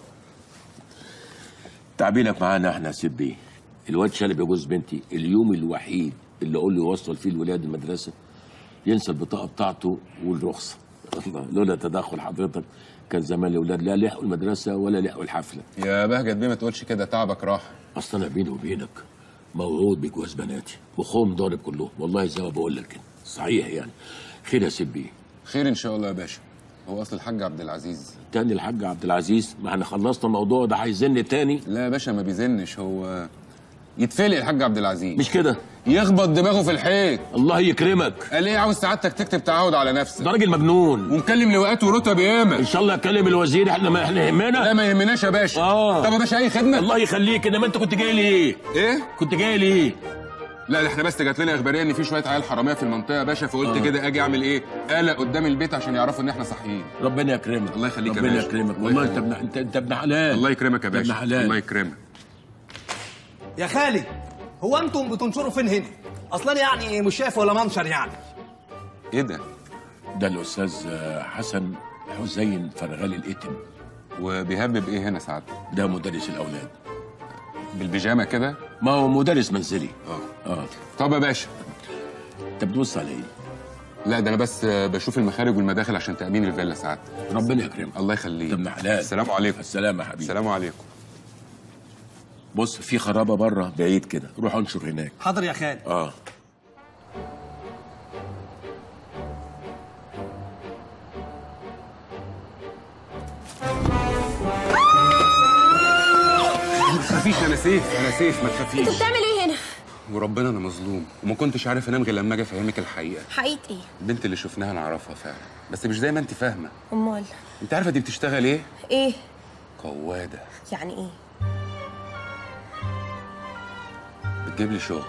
تعبينك معانا احنا يا سيف بيه. الواد شلبي جوز بنتي اليوم الوحيد اللي اقول له يوصل فيه الولاد المدرسه ينسى البطاقه بتاعته والرخصه. لولا تدخل حضرتك كان زمان الاولاد لا لحقوا المدرسه ولا لحقوا الحفله. يا بهجت بيه ما تقولش كده، تعبك راح. اصل انا بيني وبينك موعود بجواز بناتي وخوم ضارب كلهم، والله زي ما بقول لك كده. صحيح يعني. خير يا سيدي. خير ان شاء الله يا باشا. هو اصل الحاج عبد العزيز. تاني الحاج عبد العزيز؟ ما احنا خلصنا الموضوع ده، هيزن تاني؟ لا يا باشا ما بيزنش، هو يتفلق الحاج عبد العزيز. مش كده؟ يخبط دماغه في الحيط. الله يكرمك. قال ايه؟ عاوز سعادتك تكتب تعهد على نفسك. ده راجل مجنون ومكلم لواءات ورتب ياما. ان شاء الله اكلم الوزير. احنا ما احنا يهمنا. لا ما يهمناش يا باشا. اه طب يا باشا اي خدمه. الله يخليك. انما انت كنت جاي ليه؟ ايه؟ كنت جاي ليه؟ لا ده احنا بس جات لنا اخباريه ان في شويه عيال حراميه في المنطقه يا باشا، فقلت آه. كده اجي اعمل ايه؟ قلق قدام البيت عشان يعرفوا ان احنا صاحيين. ربنا يكرمك. الله يخليك يا باشا. باشا. ربنا يكرمك. والله انت ابن انت انت ابن حلال. الله يكرمك يا باشا. ابن حلال. الله يكرمك. يا خالي هو انتم بتنشروا فين هنا؟ اصلا يعني مش شايف ولا منشر يعني. ايه ده؟ ده الاستاذ حسن حسين فرغالي الاتم. وبيهبب ايه هنا سعادتك؟ ده مدرس الاولاد. بالبيجامه كده؟ ما هو مدرس منزلي. اه اه طب يا باشا انت بتبص على ايه؟ لا ده انا بس بشوف المخارج والمداخل عشان تامين الفيلا سعادتك. ربنا يكرمك. الله يخليك. ابن حلال. السلام عليكم. السلام يا حبيبي. السلام عليكم. بص في خرابه بره بعيد كده، روح انشر هناك. حاضر يا خالي. اه ما تخافيش انا سيف، انا سيف ما تخافيش. انت بتعمل ايه هنا؟ وربنا انا مظلوم وما كنتش عارف انام غير لما اجي افهمك الحقيقه. حقيقة ايه؟ البنت اللي شفناها نعرفها فعلا، بس مش زي ما انت فاهمه. امال؟ انت عارفه دي بتشتغل ايه؟ ايه؟ قواده. يعني ايه؟ بتجيب لي شغل.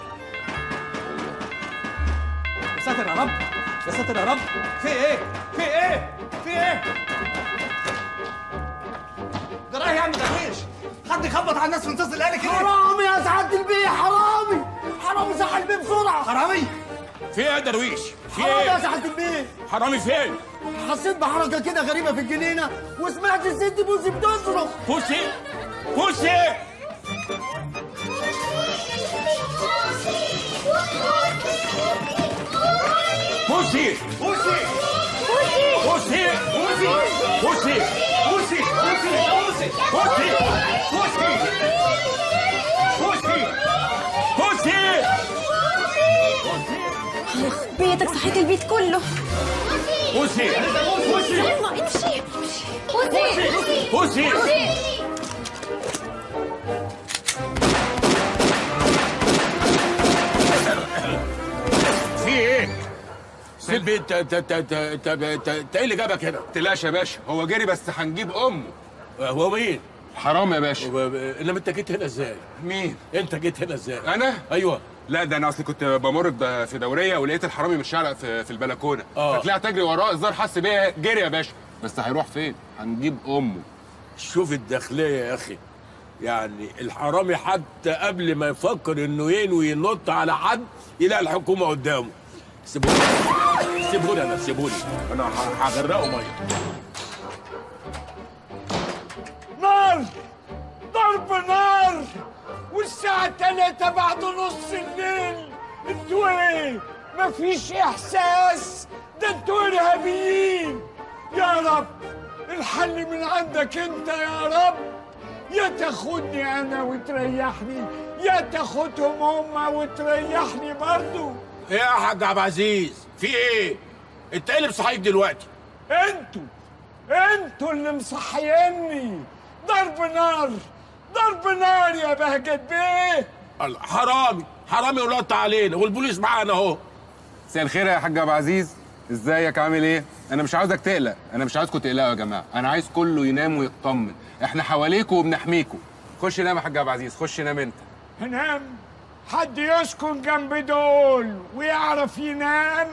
يا ساتر يا رب، يا ساتر يا رب. في ايه؟ في ايه؟ في ايه؟ جراح يا عم درويش، حد يخبط على الناس في انتصار الالي كده. حرامي يا سعاده البيه، حرامي حرامي صح البيه بسرعه. حرامي؟ في ايه يا درويش؟ في حرامي ايه؟ يا سعاده البيه. حرامي فين؟ حسيت بحركه كده غريبه في الجنينه وسمعت الست بوسي بتصرخ. بوسي؟ بوسي؟ بوسي بوسي بوسي بوسي بوسي بوسي بوسي بوسي بوسي بوسي بوسي بيتك صحيت البيت كله. بوسي بوسي سلمى امشي. بوسي بوسي في ايه؟ سيلبي انت انت انت انت انت انت ايه اللي جابك هنا؟ تلاش يا باشا، هو جري بس هنجيب امه. هو مين؟ حرام يا باشا. انما انت جيت هنا ازاي؟ مين؟ انت جيت هنا ازاي؟ انا؟ ايوه. لا ده انا اصلي كنت بمر ب- في دوريه ولقيت الحرامي متشعلق في, في البلكونه. اه. فطلعت اجري وراه، الظاهر حس بيا جري يا باشا. بس هيروح فين؟ هنجيب امه. شوف الداخليه يا اخي، يعني الحرامي حتى قبل ما يفكر انه ينوي ينط على حد يلاقي الحكومه قدامه. سيبوه سيبوني انا سيبوني انا ه- هغرقه ميه. نار ضرب نار والساعة تلاتة بعد نص الليل. انتوا ايه؟ مفيش احساس؟ ده انتوا ارهابيين. يا رب الحل من عندك انت يا رب. يا تاخدني انا وتريحني يا تاخدهم هما وتريحني برضو. ايه يا حاج عبد العزيز في ايه؟ انت ايه اللي مصحيك دلوقتي؟ انتوا انتوا اللي مصحيني. ضرب نار ضرب نار يا بهجت بيه. الله، حرامي حرامي ولط علينا والبوليس معانا اهو. مساء الخير يا حاج عبد العزيز، ازيك عامل ايه؟ انا مش عاوزك تقلق، انا مش عاوزكم تقلقوا يا جماعه، انا عايز كله ينام ويطمن، احنا حواليكوا وبنحميكوا. خش نام يا حاج عبد العزيز، خش نام انت. هنام؟ حد يسكن جنب دول ويعرف ينام؟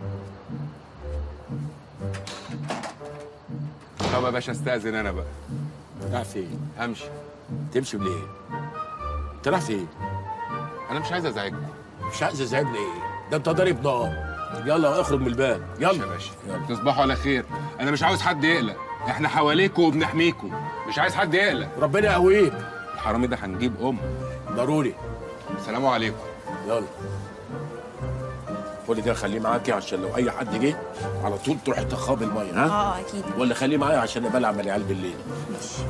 طب يا باشا استأذن انا بقى. رايح فين؟ همشي. تمشي ليه؟ انت رايح فين؟ انا مش عايز ازعجكم. مش عايز ازعجني ايه؟ ده انت ضارب نار. يلا اخرج من الباب يلا يا باشا تصبحوا على خير، انا مش عاوز حد يقلق، احنا حواليكوا وبنحميكوا، مش عايز حد يقلق. ربنا يقويك. الحرامي ده هنجيب ام ضروري. السلام عليكم. يلا كل ده خليه معاكي عشان لو اي حد جه على طول تروحي تخابي الميه. ها؟ اه اكيد. ولا خليه معايا عشان ابقى العب العيال بالليل. ماشي.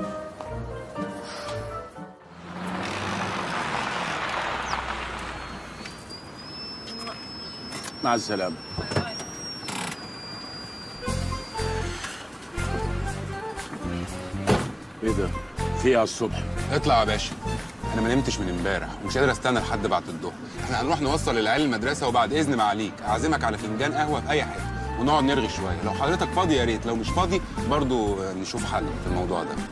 مع السلامه. ايه ده؟ في ايه على الصبح؟ اطلع يا باشا، انا ما نمتش من امبارح ومش قادر استنى لحد بعد الظهر، احنا هنروح نوصل العيال المدرسه وبعد اذن معاليك اعزمك على فنجان قهوه في اي حته ونقعد نرغي شويه، لو حضرتك فاضي يا ريت، لو مش فاضي برضو نشوف حل في الموضوع ده.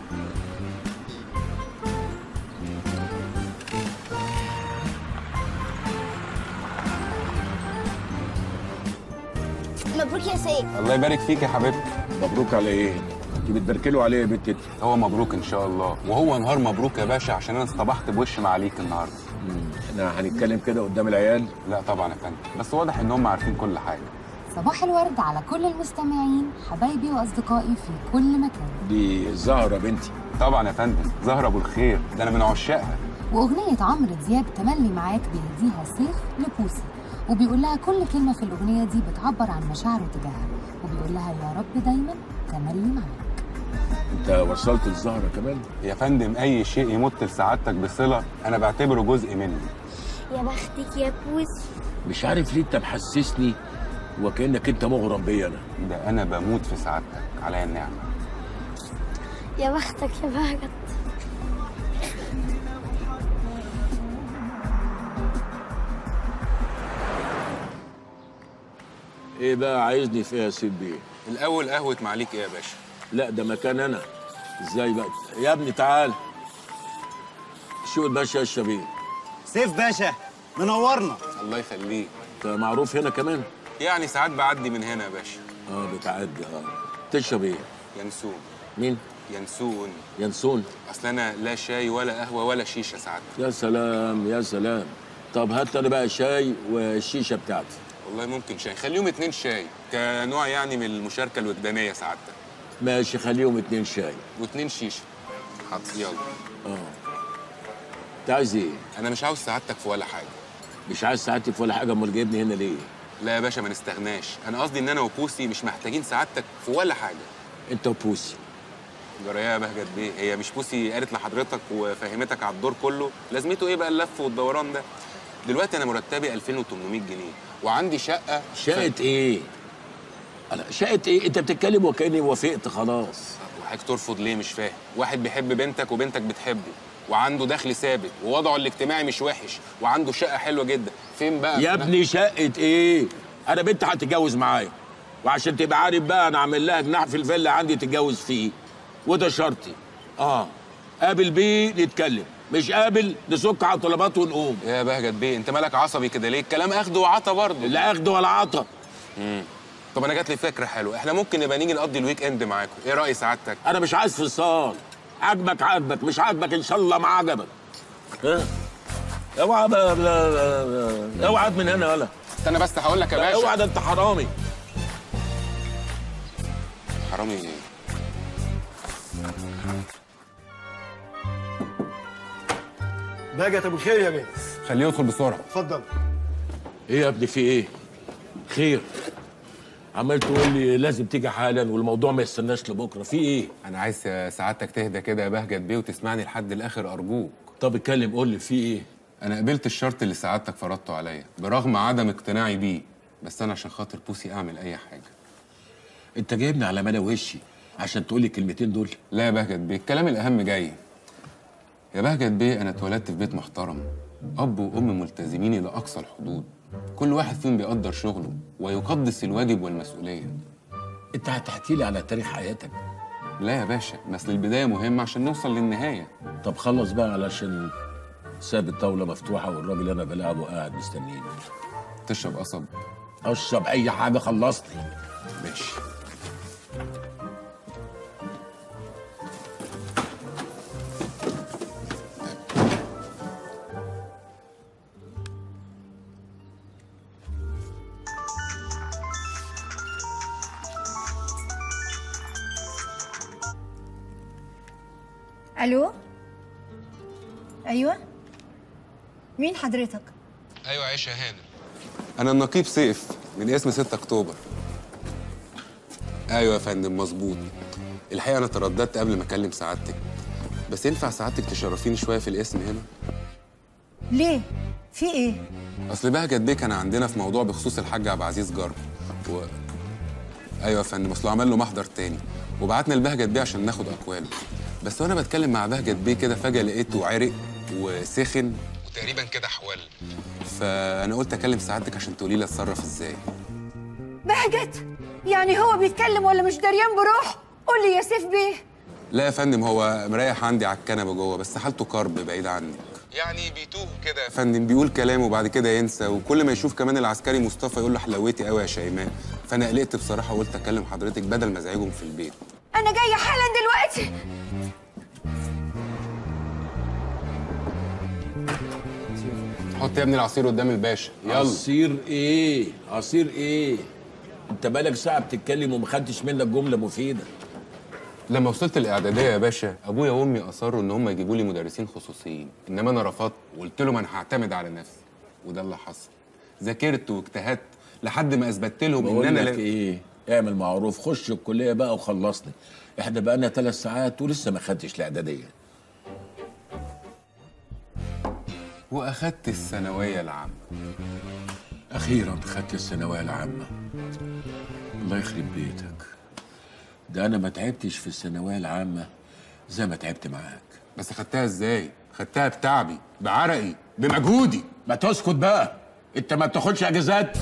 مبروك يا سيد. الله يبارك فيك يا حبيبتي. مبروك على ايه؟ انت بتبركلوا عليه يا بنت انت؟ هو مبروك ان شاء الله، وهو نهار مبروك يا باشا عشان انا اصطبحت بوش معاليك النهارده. احنا هنتكلم كده قدام العيال؟ لا طبعا يا فندم، بس واضح ان هم عارفين كل حاجه. صباح الورد على كل المستمعين، حبايبي واصدقائي في كل مكان. دي زهره بنتي. طبعا يا فندم، زهره ابو الخير، ده انا من عشاقها. واغنيه عمرو دياب تملي معاك بيهديها سيف لبوسي، وبيقول لها كل كلمه في الاغنيه دي بتعبر عن مشاعره تجاهها، وبيقول لها يا رب دايما تملي معاك. انت وصلت الزهره كمان؟ يا فندم اي شيء يمت لسعادتك بصله انا بعتبره جزء مني. يا بختك يا بوسي. مش عارف ليه انت محسسني وكانك انت مغرم بيا انا. ده انا بموت في سعادتك عليا النعمه. يا بختك يا بهجت. ايه بقى عايزني فيها يا سيد بيه؟ الاول قهوه معاليك ايه يا باشا؟ لا ده مكان انا. ازاي بقى؟ يا ابني تعال. شو الباشا يشرب ايه؟ سيف باشا منورنا. الله يخليك. انت معروف هنا كمان؟ يعني ساعات بعدي من هنا يا باشا. اه بتعدي. اه تشرب ايه؟ ينسون. مين؟ ينسون. ينسون؟ اصل انا لا شاي ولا قهوه ولا شيشه ساعات. يا سلام يا سلام. طب هات انا بقى شاي والشيشه بتاعتي. والله ممكن شاي، خليهم اتنين شاي كنوع يعني من المشاركه الوجدانيه سعادتك. ماشي خليهم اتنين شاي واتنين شيشه. حاضر يلا. اه انت عايز ايه؟ انا مش عاوز سعادتك في ولا حاجه. مش عايز سعادتي في ولا حاجه؟ امال جايبني هنا ليه؟ لا يا باشا ما نستغناش، انا قصدي ان انا وبوسي مش محتاجين سعادتك في ولا حاجه. انت وبوسي؟ جرايه يا بهجت بيه، هي مش بوسي قالت لحضرتك وفهمتك على الدور كله؟ لازمته ايه بقى اللف والدوران ده؟ دلوقتي انا مرتبي ألفين وتمنمية جنيه وعندي شقه. شقه ف... ايه؟ انا شقه ايه؟ انت بتتكلم وكاني وافقت خلاص. وحضرتك ترفض ليه؟ مش فاهم. واحد بيحب بنتك وبنتك بتحبه وعنده دخل ثابت ووضعه الاجتماعي مش وحش وعنده شقه حلوه جدا، فين بقى؟ يا ابني شقه ايه؟ انا بنت هتتجوز معايا، وعشان تبقى عارف بقى انا عامل لها جناح في الفيلا عندي تتجوز فيه، وده شرطي. اه قابل بيه نتكلم، مش قابل نسك على طلبات ونقوم. يا بهجت بيه انت مالك عصبي كده ليه؟ الكلام اخد وعطا برضه. لا اخد ولا عطا. امم طب انا جات لي فكره حلوه، احنا ممكن نبقى نيجي نقضي الويك اند معاكم، ايه راي سعادتك؟ انا مش عايز فصال، عاجبك عاجبك، مش عاجبك ان شاء الله ما عجبك. ها اوعى بقى، اوعى من هنا ولا استنى بس هقول لك يا باشا. اوعى ده انت حرامي. حرامي ايه؟ باجت ابو الخير يا بيه. خليه يدخل بسرعه. اتفضل. ايه يا ابني في ايه؟ خير. عمال تقول لي لازم تيجي حالا والموضوع ما يستناش لبكره، في ايه؟ انا عايز سعادتك تهدى كده يا بهجت بيه وتسمعني لحد الاخر ارجوك. طب اتكلم قول لي في ايه؟ انا قبلت الشرط اللي سعادتك فرضته عليا برغم عدم اقتناعي بيه، بس انا عشان خاطر بوسي اعمل اي حاجه. انت جايبني على ملا وشي عشان تقول لي الكلمتين دول؟ لا يا بهجت بيه، الكلام الاهم جاي. يا بهجت بيه، انا اتولدت في بيت محترم، اب وام ملتزمين لاقصى الحدود، كل واحد فيهم بيقدر شغله ويقدس الواجب والمسؤوليه. انت هتحكي لي على تاريخ حياتك؟ لا يا باشا، مثل البدايه مهمه عشان نوصل للنهايه. طب خلص بقى علشان ساب الطاوله مفتوحه والراجل انا بلعبه قاعد مستنيني. تشرب قصب؟ اشرب اي حاجه، خلصني. ماشي. الو. ايوه، مين حضرتك؟ ايوه عيشه هانم، انا النقيب سيف من اسم ستة اكتوبر. ايوه يا فندم مظبوط. الحقيقه انا ترددت قبل ما اكلم سعادتك، بس ينفع سعادتك تشرفيني شويه في الاسم هنا؟ ليه؟ في ايه؟ اصل بهجت بيه كان عندنا في موضوع بخصوص الحاج عبد العزيز جار و... ايوه يا فندم، اصله عمل له محضر تاني وبعتنا لبهجت بيه عشان ناخد اقواله، بس وانا بتكلم مع بهجت بيه كده فجاه لقيته عرق وسخن وتقريبا كده حول، فانا قلت اكلم سعادتك عشان تقولي لي اتصرف ازاي. بهجت؟ يعني هو بيتكلم ولا مش دريان بروح؟ قول لي يا سيف بيه. لا يا فندم، هو مريح عندي على الكنبه جوه، بس حالته كرب بعيد عنك، يعني بيتوه كده يا فندم، بيقول كلام وبعد كده ينسى، وكل ما يشوف كمان العسكري مصطفى يقول له حلوتي قوي يا شيماء، فانا قلقت بصراحه وقلت اكلم حضرتك بدل ما ازعجهم في البيت. انا جايه حالا دلوقتي. حط يا ابني العصير قدام الباشا، يلا. عصير ايه؟ عصير ايه؟ انت بقالك ساعه بتتكلم وما خدتش منك جمله مفيده. لما وصلت الاعداديه يا باشا، ابويا وامي اصروا ان هم يجيبوا لي مدرسين خصوصيين، انما انا رفضت وقلت لهم انا هعتمد على نفسي، وده اللي حصل. ذاكرت واجتهدت لحد ما اثبتت لهم ان انا بقول لك ايه؟ اعمل معروف، خش الكليه بقى وخلصني. احنا بقالنا ثلاث ساعات ولسه ما خدتش الاعداديه. واخدت الثانويه العامه. اخيرا خدت الثانويه العامه. الله يخرب بيتك. ده انا ما تعبتش في الثانويه العامه زي ما تعبت معاك. بس خدتها ازاي؟ خدتها بتعبي، بعرقي، بمجهودي. ما تسكت بقى، انت ما بتاخدش اجازات.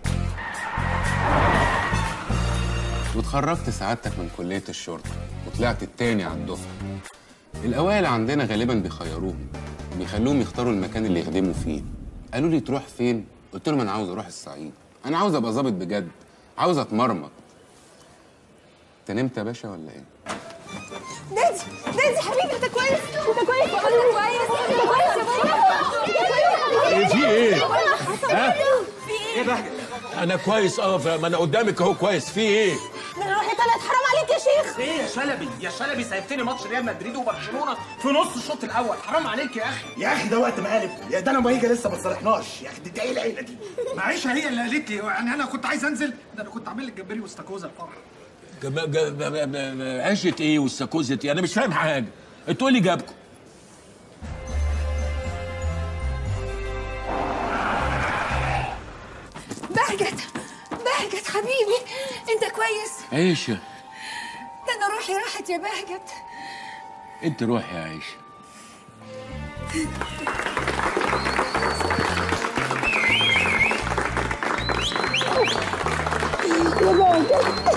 واتخرجت سعادتك من كليه الشرطه وطلعت التاني على الدفعه. الاوائل عندنا غالبا بيخيروهم، بيخلوهم يختاروا المكان اللي يخدموا فيه. قالوا لي تروح فين؟ قلت لهم انا عاوز اروح الصعيد، انا عاوز ابقى ظابط بجد، عاوز اتمرمط. انت نمت يا باشا ولا ايه؟ دادي دادي حبيبي، انت كويس؟ انت كويس؟ انت كويس؟ انت كويس يا بابا؟ ايه في ايه؟ ها؟ في ايه؟ ايه بهجت؟ انا كويس اه، ما انا قدامك اهو كويس. في ايه؟ ده انا روحي طلعت، حرام عليك يا شيخ. ايه يا شلبي؟ يا شلبي سايبتني ماتش ريال مدريد وبرشلونه في نص الشوط الاول، حرام عليك يا اخي. يا اخي ده وقت مقالب، يا ده انا وميجا لسه ما اتصالحناش، يا اخي دي ايه العيله دي؟ معيشه هي اللي قالت لي، يعني انا كنت عايز انزل، ده انا كنت عامل لك جمبري واستاكوزا الفرح. جب... جب... عشة ايه والساكوزة ايه؟ انا مش فاهم حاجه. انتوا اللي جابكم؟ بهجت بهجت حبيبي، انت كويس؟ عيشه، ده انا روحي راحت يا بهجت. انت روحي يا عيشه. يا بهجت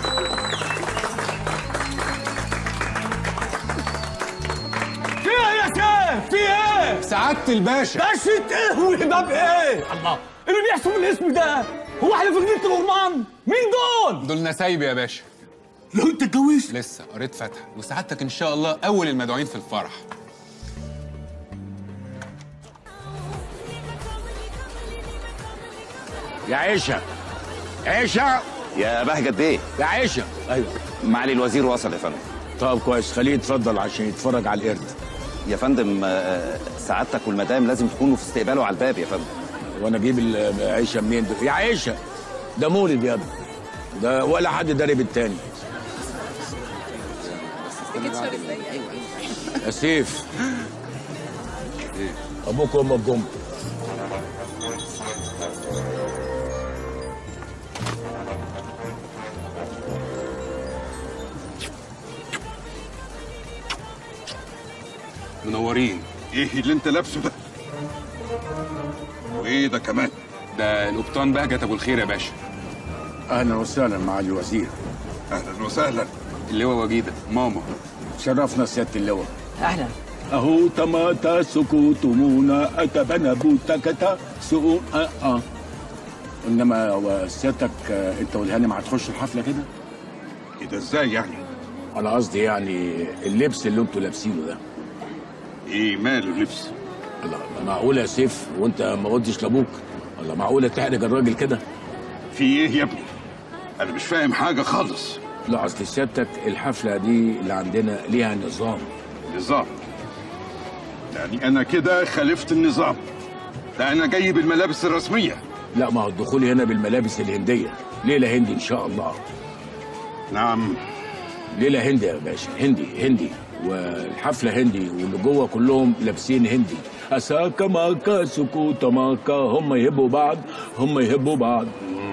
في ايه يا سيف؟ في ايه؟ سعادة الباشا. باشا ايه وهباب ايه؟ الله، اللي بيحصل بالاسم ده هو احنا في جزيرة الورمان؟ مين دول؟ دول نسايبي يا باشا. لو انت اتجوزت؟ لسه قريت فاتحه، وسعادتك ان شاء الله اول المدعوين في الفرح. يا عيشه، عيشه يا بهجت بيه. يا عيشه. ايوه معالي الوزير وصل يا فندم. طب كويس، خليه يتفضل عشان يتفرج على القرد. يا فندم سعادتك والمدام لازم تكونوا في استقباله على الباب يا فندم. وانا اجيب العيشه منين دول؟ يا عيشه ده مولد يا ابني، ده ولا حد داري بالتاني. يا سيف ابوك وامك جم. منورين. ايه اللي انت لابسه ده؟ وايه ده كمان؟ ده القبطان بهجت ابو الخير يا باشا. اهلا وسهلا معالي الوزير. اهلا وسهلا. اللواء وجيده ماما. شرفنا سياده اللواء. اهلا. اهو تماتا سكوتمونا اتبنى بوتكتا سوء اه اه انما هو سيادتك انت والهانم هتخشوا الحفله كده؟ كده ازاي يعني؟ انا قصدي يعني اللبس اللي انتوا لابسينه ده. ايه ماله اللبس؟ الله، معقوله يا سيف وانت ما قلتش لابوك؟ الله، معقوله تحرج الراجل كده؟ في ايه يا ابني؟ انا مش فاهم حاجه خالص. لا اصل سيادتك الحفله دي اللي عندنا ليها نظام. نظام؟ يعني انا كده خالفت النظام. ده انا جاي بالملابس الرسميه. لا، ما هو الدخول هنا بالملابس الهنديه. ليله هندي ان شاء الله. نعم. ليله هندي يا باشا، هندي هندي، والحفله هندي، واللي جوه كلهم لابسين هندي. اساكا ماكا سكوتا ماكا، هم يهبوا بعض هم يهبوا بعض.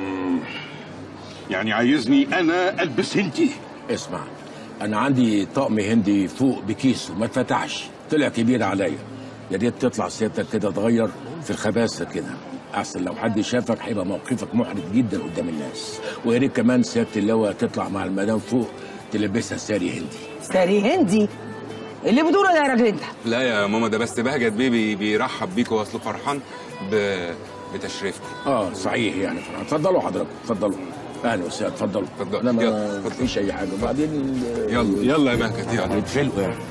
يعني عايزني انا البس هندي؟ اسمع، انا عندي طقم هندي فوق بكيسه ما اتفتحش، طلع كبير عليا. يا ريت تطلع سيادتك كده تغير في الخباثه كده، احسن لو حد شافك هيبقى موقفك محرج جدا قدام الناس. ويا ريت كمان سياده اللواء تطلع مع المدام فوق تلبسها ساري هندي. ساري هندي؟ اللي بتقوله ده يا راجل انت؟ لا يا ماما، ده بس بهجت بيه بيرحب بيكوا واصله فرحان ب... بتشريفكم. اه صحيح يعني فرحان. اتفضلوا حضراتكم، اتفضلوا. اهلا وسهلا، اتفضلوا. اتفضل. انا ما فيش اي حاجه. وبعدين يلا يلا يا بهجت يلا نتفلقوا يعني.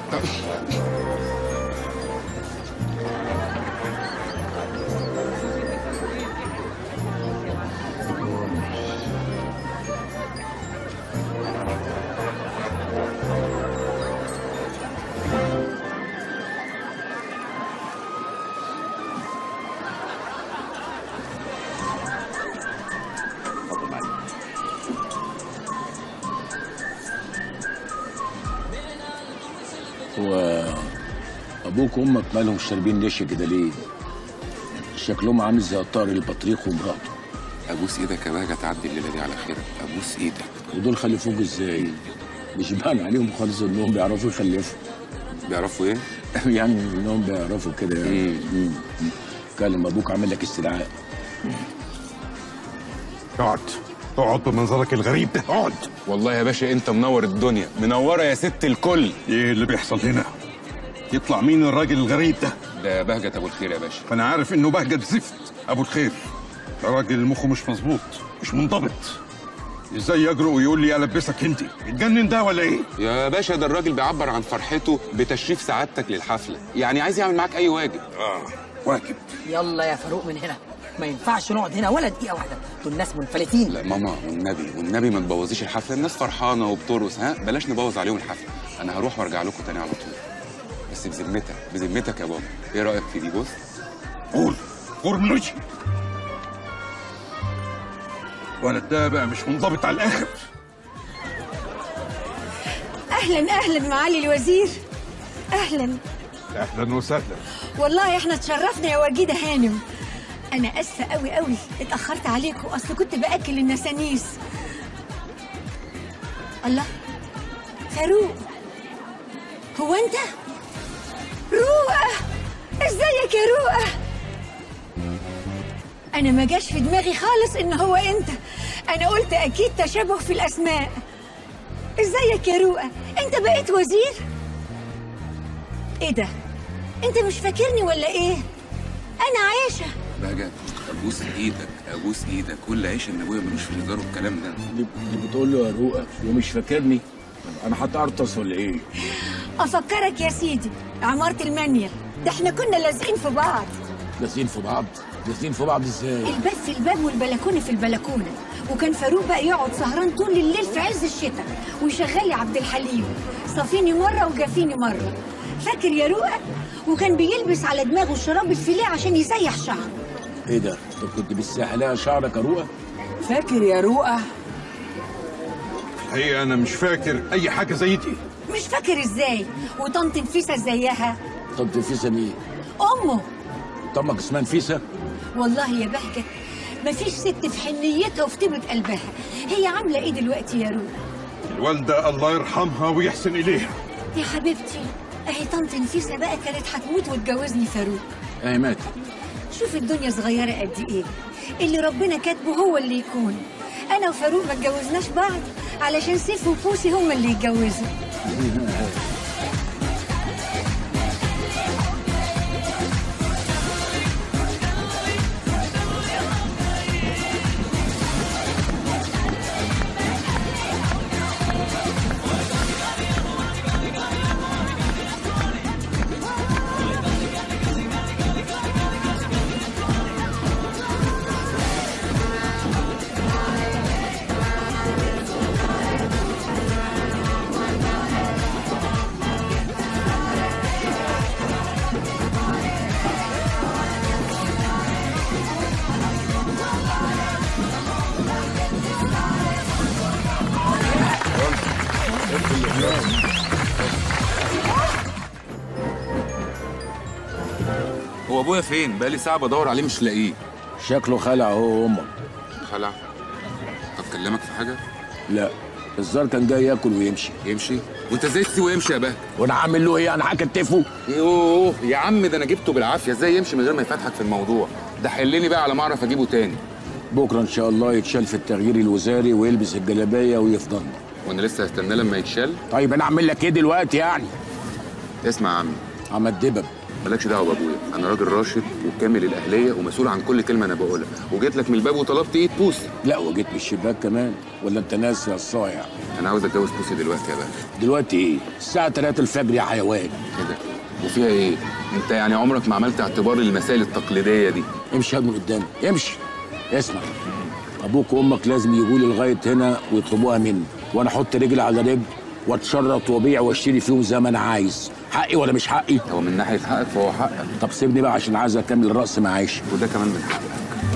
هو ابوك وامك مالهم شاربين نشا كده ليه؟ شكلهم عامل زي الطائر البطريق ومراته. ابوس ايدك يا بهجت تعدي الليله دي على خير، ابوس ايدك. ودول خلفوك ازاي؟ مش باين عليهم خالص انهم بيعرفوا يخلفوا. بيعرفوا ايه؟ يعني انهم بيعرفوا كده يعني. امم كلم ابوك عامل لك استدعاء. اقعد اقعد بمنظرك الغريب ده، اقعد. والله يا باشا انت منور الدنيا، منوره يا ست الكل. ايه اللي بيحصل هنا؟ يطلع مين الراجل الغريب ده؟ ده بهجت ابو الخير يا باشا. انا عارف انه بهجت زفت ابو الخير. ده راجل مخه مش مظبوط، مش منضبط. ازاي يجرؤ ويقول لي البسك هندي؟ اتجنن ده ولا ايه؟ يا باشا ده الراجل بيعبر عن فرحته بتشريف سعادتك للحفله، يعني عايز يعمل معاك اي واجب. اه واجب. يلا يا فاروق من هنا، ما ينفعش نقعد هنا ولا دقيقه واحده، دول الناس منفلتين. لا ماما والنبي والنبي ما تبوظيش الحفله، الناس فرحانه وبترقص، ها بلاش نبوظ عليهم الحفله. انا هروح وارجع لكم تاني على طول، بس بذمتك بذمتك يا بابا، ايه رايك في دي؟ بص قول قول من وجهي. الولد ده بقى مش منضبط على الاخر. اهلا اهلا معالي الوزير. اهلا اهلا وسهلا. والله احنا اتشرفنا يا وجيده هانم. انا اسفه قوي قوي اتاخرت عليكم، اصل كنت باكل النسانيس. الله، فاروق هو انت؟ روقه، ازيك يا روقه؟ انا ما جاش في دماغي خالص ان هو انت، انا قلت اكيد تشابه في الاسماء. ازيك يا روقه؟ انت بقيت وزير؟ ايه ده؟ انت مش فاكرني ولا ايه؟ انا عايشه. بهجت ابوس ايدك ابوس ايدك، كل عيش ان ابويا ملوش في الهزار والكلام ده. اللي بتقول له يا روقه ومش فاكرني؟ انا هتقرطس ولا ايه؟ افكرك يا سيدي، عماره المانيال ده احنا كنا لازقين في بعض. لازقين في بعض؟ داخلين في بعض ازاي؟ الباب في الباب والبلكونه في البلكونه، وكان فاروق بقى يقعد سهران طول الليل في عز الشتاء ويشغل لي عبد الحليم، صافيني مره وجافيني مره. فاكر يا رؤى؟ وكان بيلبس على دماغه الشراب الفيليه عشان يسيح شعره. ايه ده؟ طب كنت بتسحلها شعرك يا رؤى؟ فاكر يا رؤى؟ الحقيقه انا مش فاكر اي حاجه زي دي. مش فاكر ازاي؟ وطنط نفيسه زيها. طنط نفيسه مين؟ امه. طمك اسمها نفيسه؟ والله يا بهجت مفيش ست في حنيتها وفي طيبه قلبها. هي عامله ايه دلوقتي يا رؤى؟ الوالده الله يرحمها ويحسن اليها. يا حبيبتي اهي طنط نفيسه بقى كانت هتموت وتجوزني فاروق. اهي ماتت. شوف الدنيا صغيره قد ايه، اللي ربنا كاتبه هو اللي يكون. انا وفاروق ما اتجوزناش بعض علشان سيف وبوسي هم اللي يتجوزوا. هو ابويا فين؟ بقالي ساعه بدور عليه مش لاقيه. شكله خلع هو وامك. خلع؟ طب كلمك في حاجه؟ لا الزار كان جاي ياكل ويمشي. يمشي؟ وانت ازاي تسيبه يمشي يا بهجت؟ وانا عامل له ايه؟ انا هكتفه؟ يوه يا عم ده انا جبته بالعافيه، ازاي يمشي من غير ما يفتحك في الموضوع؟ ده حلني بقى على ما اعرف اجيبه تاني. بكره ان شاء الله يتشال في التغيير الوزاري ويلبس الجلابيه ويفضل. وانا لسه هستناه لما يتشال؟ طيب انا اعمل لك ايه دلوقتي يعني؟ اسمع يا عمي، عم الدبب مالكش دعوه بابويا، انا راجل راشد وكامل الاهليه ومسؤول عن كل كلمه انا بقولها، وجيت لك من الباب وطلبت ايد بوسي. لا وجيت من الشباك كمان، ولا انت ناسي يا الصايع؟ انا عاوز اتجوز بوسي دلوقتي يا باشا. دلوقتي ايه؟ الساعه تلاتة الفجر يا حيوان. كده وفيها ايه؟ انت يعني عمرك ما عملت اعتبار للمسائل التقليديه دي. امشي يا من قدامي، امشي. اسمع، ابوك وامك لازم يجوا لي لغايه هنا ويطلبوها مني، وانا احط رجل على رجل واتشرط وابيع واشتري فيهم زي ما انا عايز. حقي ولا مش حقي؟ هو من ناحيه حقك فهو حقك. طب سيبني بقى عشان عايز اكمل راس معاش. وده كمان من حقك.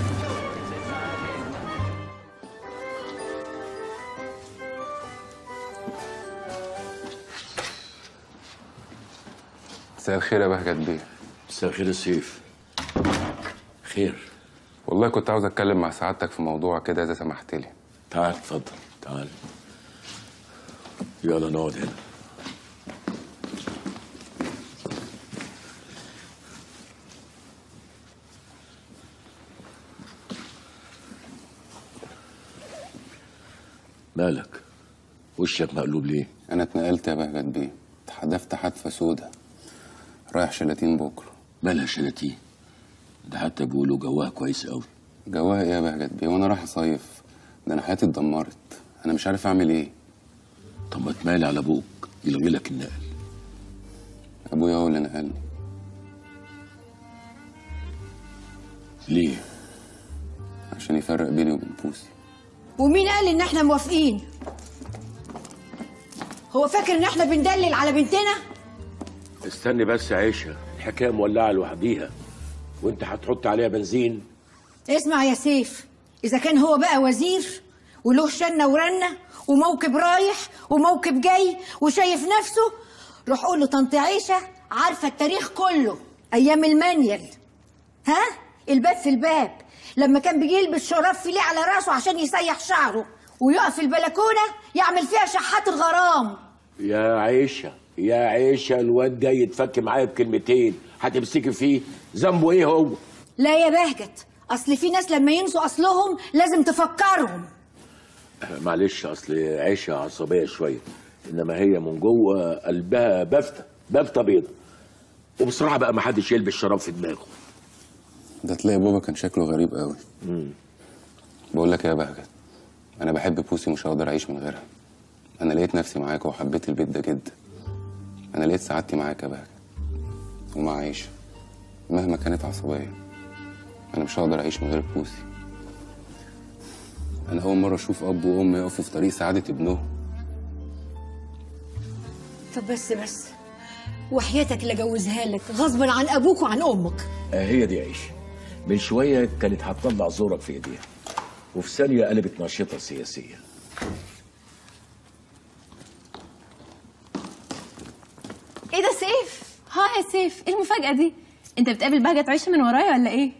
مساء الخير يا بهجت بيه. مساء الخير يا سيف. خير. والله كنت عاوز اتكلم مع سعادتك في موضوع كده اذا سمحت لي. تعال اتفضل تعال. يلا نقعد هنا. مالك؟ وشك مقلوب ليه؟ انا اتنقلت يا بهجت بيه، اتحدفت حدفه سودا، رايح شلاتين بكره. مالها شلاتين؟ ده حتى بيقولوا جواها كويس قوي. جواها ايه يا بهجت بيه؟ وانا رايح اصيف؟ ده انا حياتي اتدمرت، انا مش عارف اعمل ايه. طب ما تمالي على ابوك يلغي لك النقل. ابويا هو اللي نقلني. ليه؟ عشان يفرق بيني وبين بوسي. ومين قال ان احنا موافقين؟ هو فاكر ان احنا بندلل على بنتنا؟ استني بس يا عيشه، الحكايه مولعه لوحديها وانت هتحط عليها بنزين. اسمع يا سيف، اذا كان هو بقى وزير وله شنه ورنه وموكب رايح وموكب جاي وشايف نفسه، روح قول له طنط عيشه عارفه التاريخ كله ايام المانيال. ها؟ الباب في الباب لما كان بيجي يلبس شراب فيليه على راسه عشان يسيح شعره ويقف في البلكونه يعمل فيها شحات الغرام. يا عيشه يا عيشه الواد جاي يتفك معايا بكلمتين، هتمسكي فيه؟ ذنبه ايه هو؟ لا يا بهجت، اصل في ناس لما ينسوا اصلهم لازم تفكرهم. معلش اصل عيشه عصبيه شويه، انما هي من جوه قلبها بفته بفته بيضه. وبصراحه بقى ما حدش يلبس شراب في دماغه. ده تلاقي بابا كان شكله غريب قوي. امم بقول لك يا بهجت، انا بحب بوسي مش هقدر اعيش من غيرها. انا لقيت نفسي معاك وحبيت البيت ده جدا. انا لقيت سعادتي معاك يا بهجت ومع عيشه مهما كانت عصبيه. انا مش هقدر اعيش من غير بوسي. انا اول مره اشوف اب وام يقفوا في طريق سعاده ابنهم. طب بس بس وحياتك اللي جوزها لك غصبا عن ابوك وعن امك. آه هي دي عيشه. من شويه كانت هتطلع زورك في ايديها، وفي ثانيه قلبت ناشطه سياسيه. ايه ده سيف؟ ها يا سيف، ايه المفاجأة دي؟ انت بتقابل بهجت عيشة من ورايا ولا ايه؟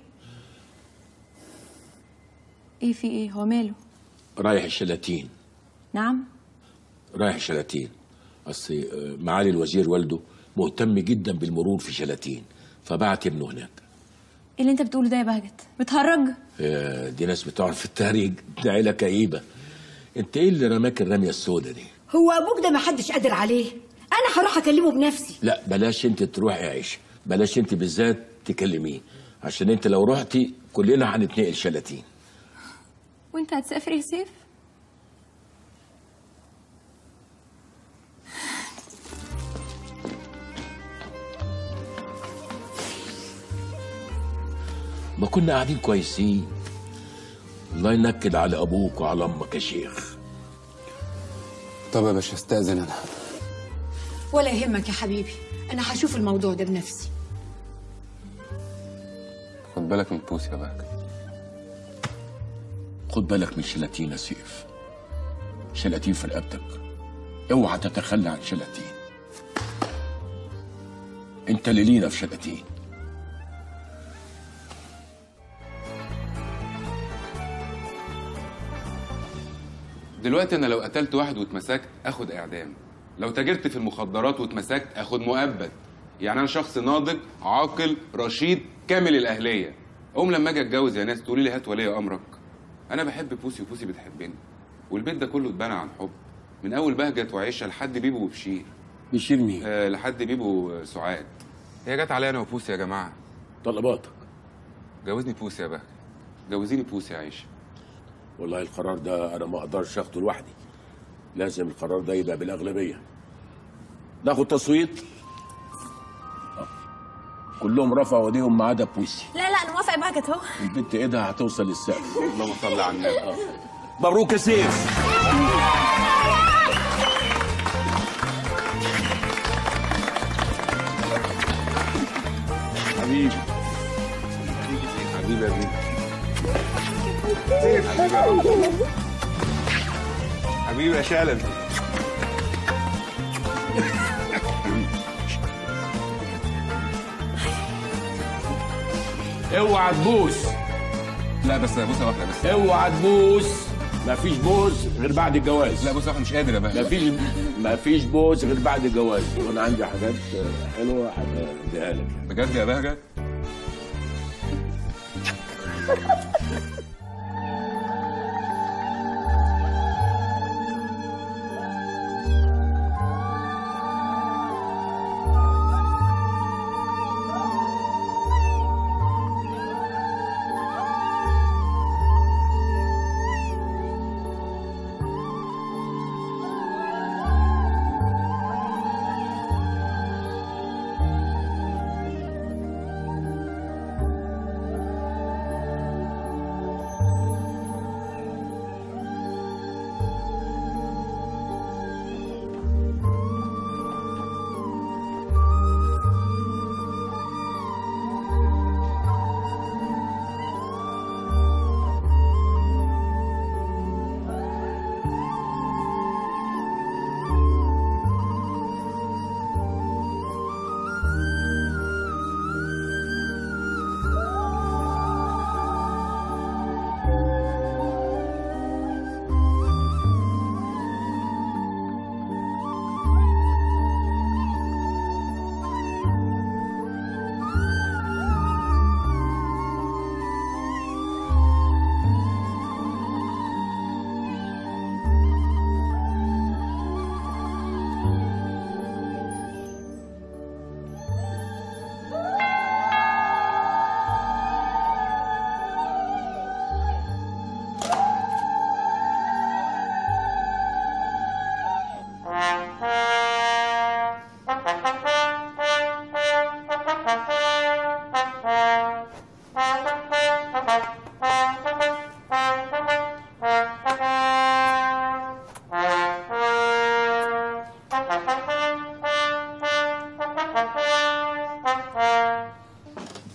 ايه في ايه؟ هو ماله؟ رايح الشلاتين. نعم؟ رايح الشلاتين. اصل معالي الوزير والده مهتم جدا بالمرور في شلاتين، فبعت ابنه هناك. ايه اللي انت بتقوله ده يا بهجت؟ بتهرج؟ آه دي ناس بتعرف التهريج، دي عيله كئيبه. انت ايه اللي رماك الرميه السوداء دي؟ هو ابوك ده ما حدش قادر عليه، انا هروح اكلمه بنفسي. لا بلاش انت تروحي يا عيشه، بلاش انت بالذات تكلميه، عشان انت لو رحتي كلنا هنتنقل شلاتين. وانت هتسافر يا سيف؟ ما كنا قاعدين كويسين. الله ينكد على ابوك وعلى امك يا شيخ. طب يا باشا استاذن انا. ولا يهمك يا حبيبي، انا هشوف الموضوع ده بنفسي. خد بالك من بوسي يا بهجت. خد بالك من شلاتين يا سيف. شلاتين في رقبتك، اوعى تتخلى عن شلاتين. انت اللي لينا في شلاتين. دلوقتي انا لو قتلت واحد واتمسكت اخد اعدام، لو تاجرت في المخدرات واتمسكت اخد مؤبد. يعني انا شخص ناضج عاقل رشيد كامل الاهليه. اقوم لما اجي اتجوز يا ناس تقولي لي هات ولي امرك. انا بحب بوسي وبوسي بتحبني، والبيت ده كله اتبنى عن حب، من اول بهجت وعيشه لحد بيبو وبشير. بشير مين؟ آه لحد بيبو سعاد. هي جت عليا انا وبوسي يا جماعه. طلباتك؟ جوزني بوسي يا بهجت، جوزيني بوسي يا عيشه. والله القرار ده انا ما اقدرش اخده لوحدي، لازم القرار ده يبقى بالاغلبيه. ناخد تصويت. كلهم رفعوا ايديهم ما عدا بوسي. لا لا انا موافقه بهجت اهو. البنت ايدها هتوصل للسقف. اللهم صل على النبي. مبروك يا سيف. حبيبي حبيبي يا بيبي. حبيبي يا رب. حبيبي يا شلبي. اوعى تبوس. لا بس بوسه واحده بس. اوعى تبوس. مفيش بوس غير بعد الجواز. لا بوسه واحده مش قادر يا بهجت. مفيش مفيش بوس غير بعد الجواز، وانا عندي حاجات حلوه هديها لك. بجد يا بهجت؟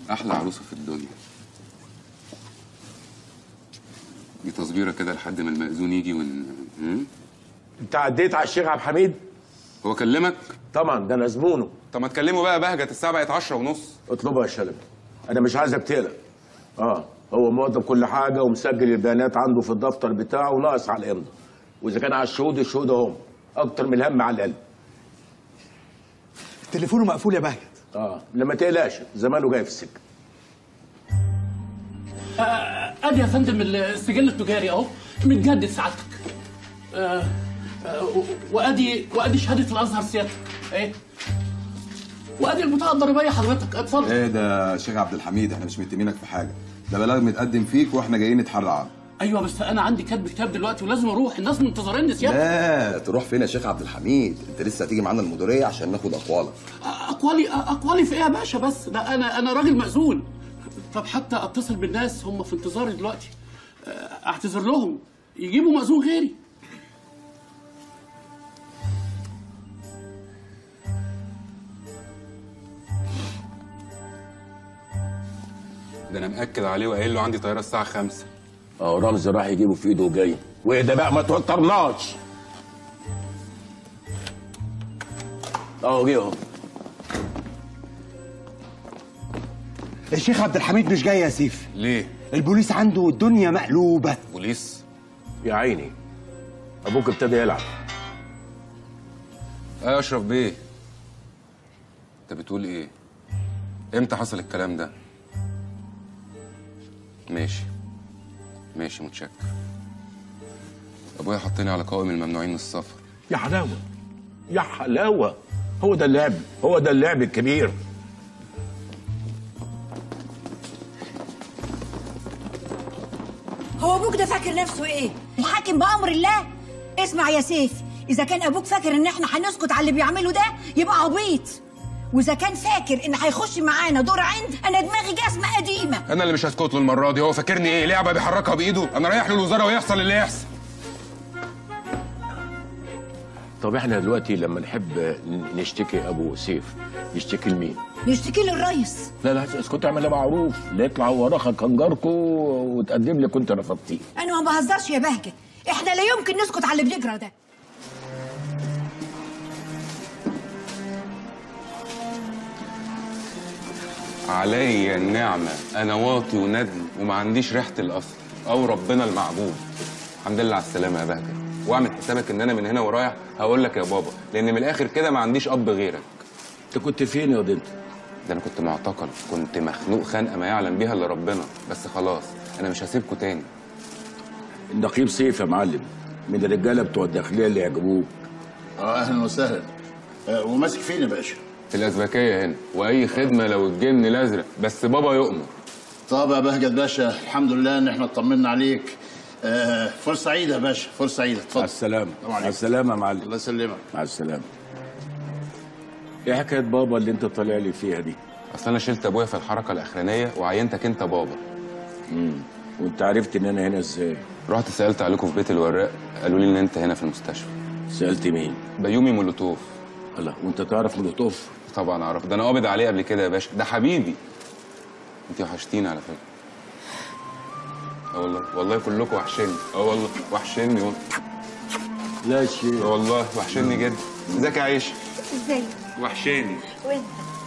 احلى عروسه في الدنيا. دي تصبيره كده لحد ما المأذون يجي ون م? انت عديت على الشيخ عبد الحميد؟ هو كلمك؟ طبعا، ده انا زبونه. طب ما تكلمه بقى بهجت، الساعه بقت عشرة ونص. اطلبها يا شلبي، انا مش عايزك تقلق. اه هو موظف كل حاجه ومسجل البيانات عنده في الدفتر بتاعه وناقص على الامضه، واذا كان على الشهود الشهود اهم، اكتر من الهم على القلب. تليفونه مقفول يا بهجت. اه لما تقلقش، زمانه جاي في السكه. آه، ادي يا فندم السجل التجاري اهو متجدد سعادتك. آه، آه، وادي وادي شهاده الازهر سيادتك ايه، وادي البطاقه الضريبيه حضرتك، اتفضل. ايه ده يا شيخ عبد الحميد، احنا مش متهمينك في حاجه، ده بلاغ متقدم فيك واحنا جايين نتحرى عنه. ايوه بس انا عندي كاتب كتاب دلوقتي ولازم اروح، الناس منتظريني سيادتك. لا تروح فين يا شيخ عبد الحميد؟ انت لسه هتيجي معانا المديريه عشان ناخد اقوالك. اقوالي اقوالي في ايه يا باشا؟ بس ده انا انا راجل مأذون. طب حتى اتصل بالناس هم في انتظاري دلوقتي، اعتذر لهم يجيبوا مأذون غيري. ده انا مأكد عليه وقايل له عندي طياره الساعه خمسة. اه رمزي راح يجيبه في ايده وجاي، وايه ده بقى ما توترناش. اه جه اهو. الشيخ عبد الحميد مش جاي يا سيف. ليه؟ البوليس عنده الدنيا مقلوبه. بوليس؟ يا عيني ابوك ابتدى يلعب. اه يا اشرف بيه، انت بتقول ايه؟ امتى حصل الكلام ده؟ ماشي ماشي متشكر. ابويا حطني على قائمة الممنوعين من السفر. يا حلاوه يا حلاوه، هو ده اللعب، هو ده اللعب الكبير. هو ابوك ده فاكر نفسه ايه؟ الحاكم بامر الله؟ اسمع يا سيف، اذا كان ابوك فاكر ان احنا هنسكت على اللي بيعمله ده يبقى عبيط، واذا كان فاكر ان هيخش معانا دور عند، انا دماغي جسمه قديمه. انا اللي مش هسكت له المره دي. هو فاكرني ايه؟ لعبه بيحركها بايده؟ انا رايح له الوزاره ويحصل اللي يحصل. طب احنا دلوقتي لما نحب نشتكي ابو سيف نشتكي لمين؟ نشتكي للريس. لا لا اسكت، اعمل معروف، لا يطلع وراك خنجركو وتقدم لي كنت رفضتيه. انا ما بهزرش يا بهجت، احنا لا يمكن نسكت على اللي بيجرى ده. علي النعمه انا واطي وندم وما عنديش ريحه الاصل او ربنا المعبود. الحمد لله على السلامه يا بهجت، واعمل حسابك ان انا من هنا ورايح هقول لك يا بابا، لان من الاخر كده ما عنديش اب غيرك. انت كنت فين يا ودنت؟ ده انا كنت معتقل، كنت مخنوق خنقه ما يعلم بيها الا ربنا، بس خلاص انا مش هسيبكم تاني. النقيب سيف يا معلم، من الرجاله بتوع الداخليه اللي يعجبوك. اه اهلا وسهلا. آه وماسك فين يا باشا؟ في الازبكيه هنا، واي خدمه لو الجن الازرق، بس بابا يؤمر. طب يا بهجت باشا، الحمد لله ان احنا اطمنا عليك. آه فرصه سعيده يا باشا، فرصه سعيده، اتفضل. مع السلامه. مع السلامه يا معلم. الله يسلمك. مع السلامه. ايه حكايه بابا اللي انت طالع لي فيها دي؟ اصل انا شلت ابويا في الحركه الاخرانيه وعينتك انت بابا. امم وانت عرفت ان انا هنا ازاي؟ رحت سالت عليكم في بيت الوراق، قالوا لي ان انت هنا في المستشفى. سالت مين؟ بيومي مولوتوف. الله، وانت تعرف مولوتوف؟ طبعا اعرف، ده انا قابض عليه قبل كده يا باشا، ده حبيبي. انت وحشتيني على فكره. اه والله والله كلكم وحشني، اه والله وحشني والله. لا شيء. اه والله وحشني جدا. ازيك يا عيشه؟ ازيك؟ وحشاني. وانت؟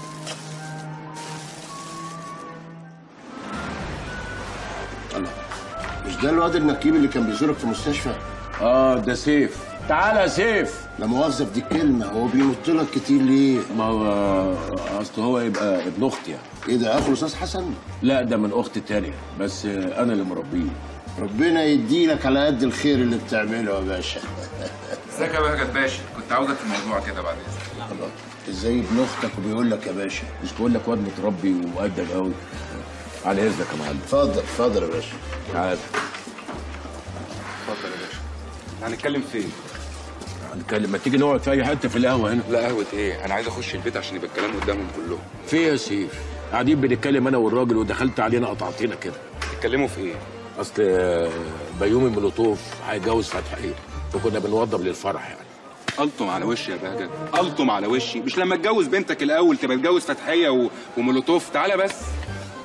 الله، مش ده الواد النقيب اللي كان بيزورك في المستشفى؟ اه ده سيف. تعالى يا سيف. لا مؤاخذه في دي الكلمه، هو بينط لك كتير ليه؟ ما هو اصل هو يبقى ابن اختي يعني. ايه ده اخو الاستاذ حسن؟ لا ده من اختي التانيه، بس انا اللي مربيه. ربنا يديلك على قد الخير اللي بتعمله يا باشا. ازيك يا بهجت باشا؟ كنت عاوزك في موضوع كده بعد اذنك. الله، ازاي ابن اختك وبيقول لك يا باشا؟ مش بقول لك واد متربي ومؤدب قوي. على اذنك يا معلم. اتفضل اتفضل يا باشا. تعال. اتفضل يا باشا. هنتكلم فين؟ هنتكلم، ما تيجي نقعد في اي حته في القهوه هنا. لا قهوه ايه؟ انا عايز اخش البيت عشان يبقى الكلام قدامهم كلهم. في ايه يا سيف؟ قاعدين بنتكلم انا والراجل ودخلت علينا قطعتينا كده. تتكلموا في ايه؟ اصل بيومي مولوتوف هيتجوز فتحيه وكنا بنوضب للفرح يعني. قلتم على وشي يا بهجت، قلتم على وشي. مش لما اتجوز بنتك الاول تبقى تتجوز فتحيه و... ومولوتوف؟ تعالى بس.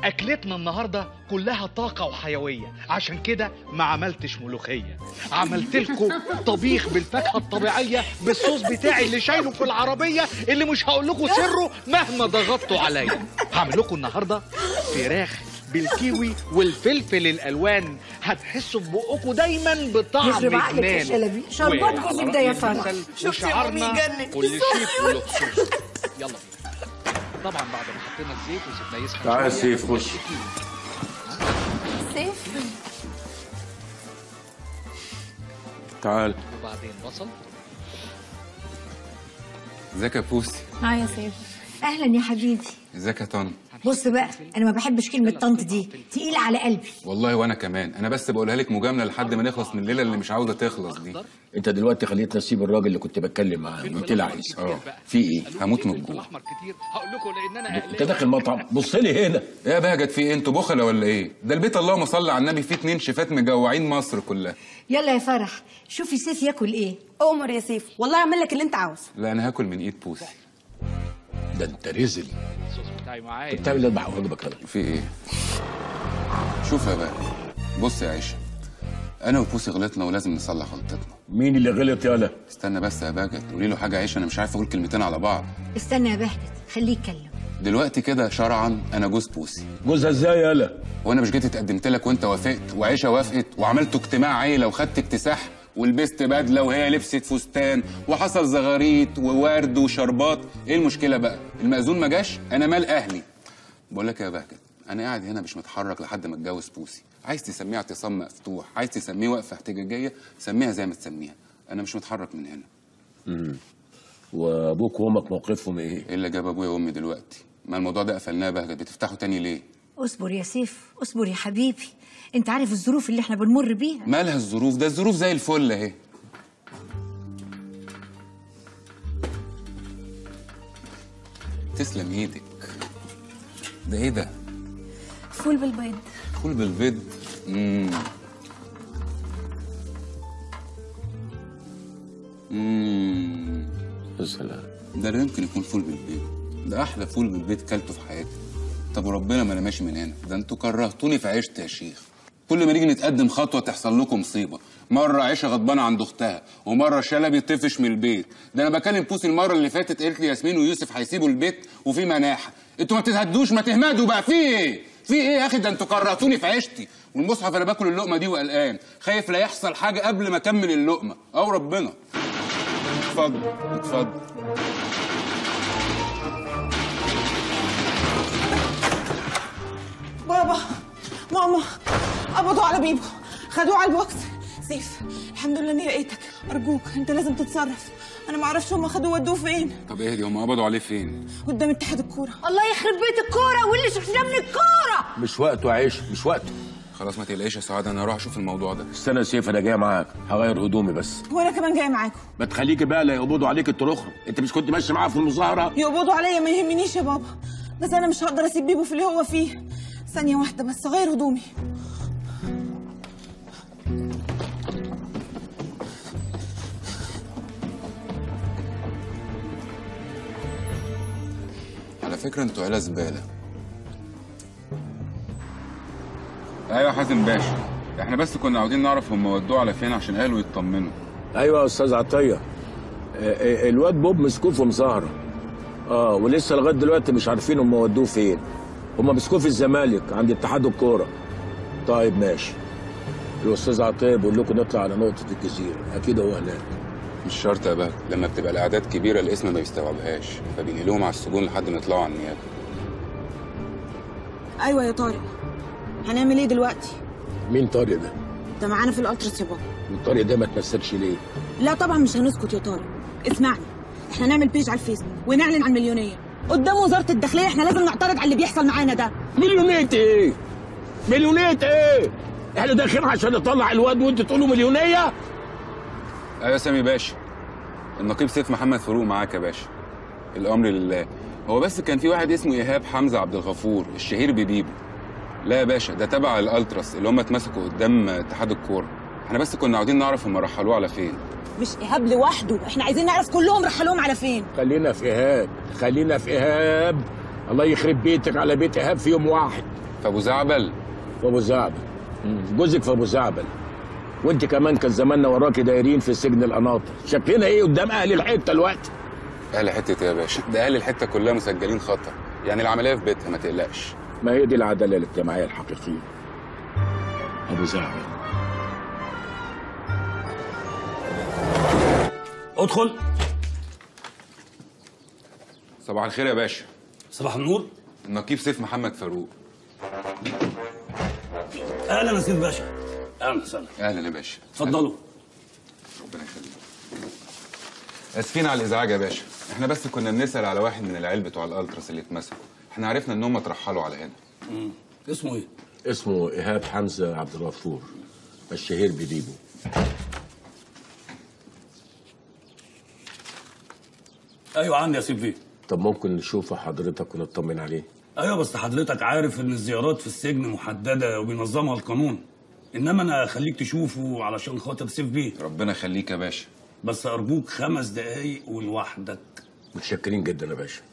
اكلتنا النهارده كلها طاقه وحيويه، عشان كده ما عملتش ملوخيه، عملت لكم طبيخ بالفاكهه الطبيعيه بالصوص بتاعي اللي شايله في العربيه، اللي مش هقول لكم سره مهما ضغطتوا عليا. هعمل لكم النهارده فراخ بالكيوي والفلفل الالوان، هتحسوا في بقكم دايما بطعم يخرب عقلك يا جنان. شلبي، شربات جوزك ده يا فرح. شفت يا مامي يجنن كل شيف وله خصوص. يلا بينا. طبعا بعد ما حطينا الزيت وسيبناه يسخن تعال يا شوية، سيف خش. سيف تعال. وبعدين بصل. ازيك يا بوسي؟ اه يا سيف. اهلا يا حبيبي. ازيك يا طن؟ بص بقى، انا ما بحبش كلمه طنط دي، تقيله على قلبي. والله وانا كمان، انا بس بقولها لك مجامله لحد ما نخلص من الليله اللي مش عاوزه تخلص دي. انت دلوقتي خليتني اسيب الراجل اللي كنت بتكلم معاه وقلت لي عايز اه في ايه؟ هموت من الجوع. هقول لكم لان انا انت داخل مطعم بص لي هنا. ايه يا بهجت في ايه؟ انتوا بخله ولا ايه؟ ده البيت اللهم صل على النبي فيه اتنين شيفات مجوعين مصر كلها. يلا يا فرح، شوفي سيف ياكل ايه. أمر يا سيف، والله اعمل لك اللي انت عاوزه. لا انا هاكل من ايد بوسي. ده انت رزل. الصوص بتاعي معايا. انت بتعمل ايه بقى واجبك هذا؟ في ايه؟ شوف يا بقى، بص يا عيشه، انا وبوسي غلطنا ولازم نصلح غلطتنا. مين اللي غلط يالا؟ استنى بس يا باجت، قولي له حاجه عيشه، انا مش عارف اقول كلمتين على بعض. استنى يا بهجت، خليه يتكلم. دلوقتي كده شرعا انا جوز بوسي. جوزها ازاي يالا؟ وانا مش جيت اتقدمت لك وانت وافقت وعيشه وافقت وعملتوا اجتماع عيله وخدت اكتساح ولبست بدله وهي لبست فستان وحصل زغاريت وورد وشربات، ايه المشكله بقى؟ المأذون ما جاش، انا مال اهلي. بقول لك يا بهجت، انا قاعد هنا مش متحرك لحد ما اتجوز بوسي، عايز تسميها اعتصام مفتوح، عايز تسميه وقفه احتجاجيه، سميها زي ما تسميها، انا مش متحرك من هنا. امم وابوك وامك موقفهم ايه؟ ايه اللي جاب ابويا وامي دلوقتي؟ ما الموضوع ده قفلناه يا بهجت، بتفتحوا تاني ليه؟ اصبر يا سيف، اصبر يا حبيبي، انت عارف الظروف اللي احنا بنمر بيها. مالها الظروف؟ ده الظروف زي الفل اهي. تسلم ايدك. ده ايه ده؟ فول بالبيض. فول بالبيض. امم امم يا سلام، ده لا يمكن يكون فول بالبيض، ده احلى فول بالبيض كلته في حياتي. طب وربنا ما انا ماشي من هنا، ده انتوا كرهتوني في عيشتي يا شيخ. كل ما نيجي نتقدم خطوه تحصل لكم مصيبه، مره عيشه غضبانه عند اختها، ومره شلبي طفش من البيت. ده انا بكلم بوسي المره اللي فاتت قالت لي ياسمين ويوسف هيسيبوا البيت وفي مناحه. انتوا ما تتهدوش، ما تهمدوا بقى. في ايه؟ في ايه يا اخي؟ ده انتوا كرهتوني في عيشتي، والمصحف انا باكل اللقمه دي وقلقان، خايف لا يحصل حاجه قبل ما اكمل اللقمه او ربنا. اتفضل اتفضل. بابا، ماما، قبضوا على بيبو، خدوه على البوكس. سيف، الحمد لله اني لقيتك، ارجوك انت لازم تتصرف، انا ما اعرفش هم خدوه ودوه فين. طب ايه دي؟ هم قبضوا عليه فين؟ قدام اتحاد الكوره. الله يخرب بيت الكوره واللي شفناه من الكوره. مش وقته يا عيش، مش وقته. خلاص ما تقلقش يا سعاد، انا هروح اشوف الموضوع ده. استنى يا سيف، انا جاي معاك، هغير هدومي بس. وانا كمان جايه معاكم. ما تخليكي بقى لا يقبضوا عليك الترخرة، انت مش كنت ماشي معاها في المظاهره؟ يقبضوا عليا ما يهمنيش يا بابا، بس انا مش هقدر اسيب بيبو في اللي هو فيه. ثانيه واحده بس اغير هدومي. على فكره انتوا عيله زباله. ايوه يا حازم باشا، احنا بس كنا عاوزين نعرف هم ودوه على فين عشان اهله يطمنوا. ايوه يا استاذ عطيه، الواد بوب مسكوه في مظاهره، اه ولسه لغايه دلوقتي مش عارفين هم ودوه فين. هم مسكوه في الزمالك عند اتحاد الكوره. طيب ماشي، الاستاذ عطيه بيقول لكم نطلع على نقطه الجزيره، اكيد هو هناك. مش شرط يا بهجت، لما بتبقى الاعداد كبيره الاسم ما بيستوعبهاش، فبينقلوهم على السجون لحد ما يطلعوا على النيابه. ايوه يا طارق، هنعمل ايه دلوقتي؟ مين طارق ده؟ ده معانا في الالتراس يا بابا. والطارق ده ما تمسكش ليه؟ لا طبعا مش هنسكت يا طارق، اسمعني، احنا نعمل بيج على الفيسبوك ونعلن عن المليونيه قدام وزاره الداخليه، احنا لازم نعترض على اللي بيحصل معانا ده. مليونيه ايه؟ مليونيه ايه؟ احنا داخلين عشان نطلع الواد وانت تقولوا مليونيه؟ ايوه سامي باشا، النقيب سيف محمد فاروق معاك يا باشا. الامر لله. هو بس كان في واحد اسمه ايهاب حمزه عبد الغفور الشهير ببيبو. لا يا باشا، ده تبع الالتراس اللي هم اتمسكوا قدام اتحاد الكوره. احنا بس كنا عاوزين نعرف هم رحلوه على فين. مش ايهاب لوحده، احنا عايزين نعرف كلهم رحلوهم على فين. خلينا في ايهاب، خلينا في ايهاب. الله يخرب بيتك على بيت ايهاب في يوم واحد. في ابو زعبل. في ابو زعبل. جوزك في ابو زعبل، وانت كمان كان زماننا وراكي دايرين في سجن القناطر. شكلنا ايه قدام اهل الحته الوقت؟ اهل حته يا باشا؟ ده اهل الحته كلها مسجلين خطر، يعني العمليه في بيتها ما تقلقش. ما هي دي العداله الاجتماعيه الحقيقيه. ابو زعبل. ادخل. صباح الخير يا باشا. صباح النور. النقيب سيف محمد فاروق. اهلا يا سيف باشا. اهلا وسهلا. اهلا يا باشا. اتفضلوا. ربنا يخليك. اسفين على الازعاج يا باشا، احنا بس كنا بنسال على واحد من العيال بتوع الالتراس اللي اتمسكوا، احنا عرفنا ان هم اترحلوا على هنا. امم اسمه ايه؟ اسمه ايهاب حمزه عبد الغفور، الشهير بديبو. ايوه عندي يا سيف بيه. طب ممكن نشوف حضرتك ونطمن عليه؟ ايوه بس حضرتك عارف ان الزيارات في السجن محدده وبينظمها القانون، انما انا خليك تشوفه علشان خاطر سيف بيه. ربنا يخليك يا باشا. بس ارجوك خمس دقايق ولوحدك. متشكرين جدا يا باشا.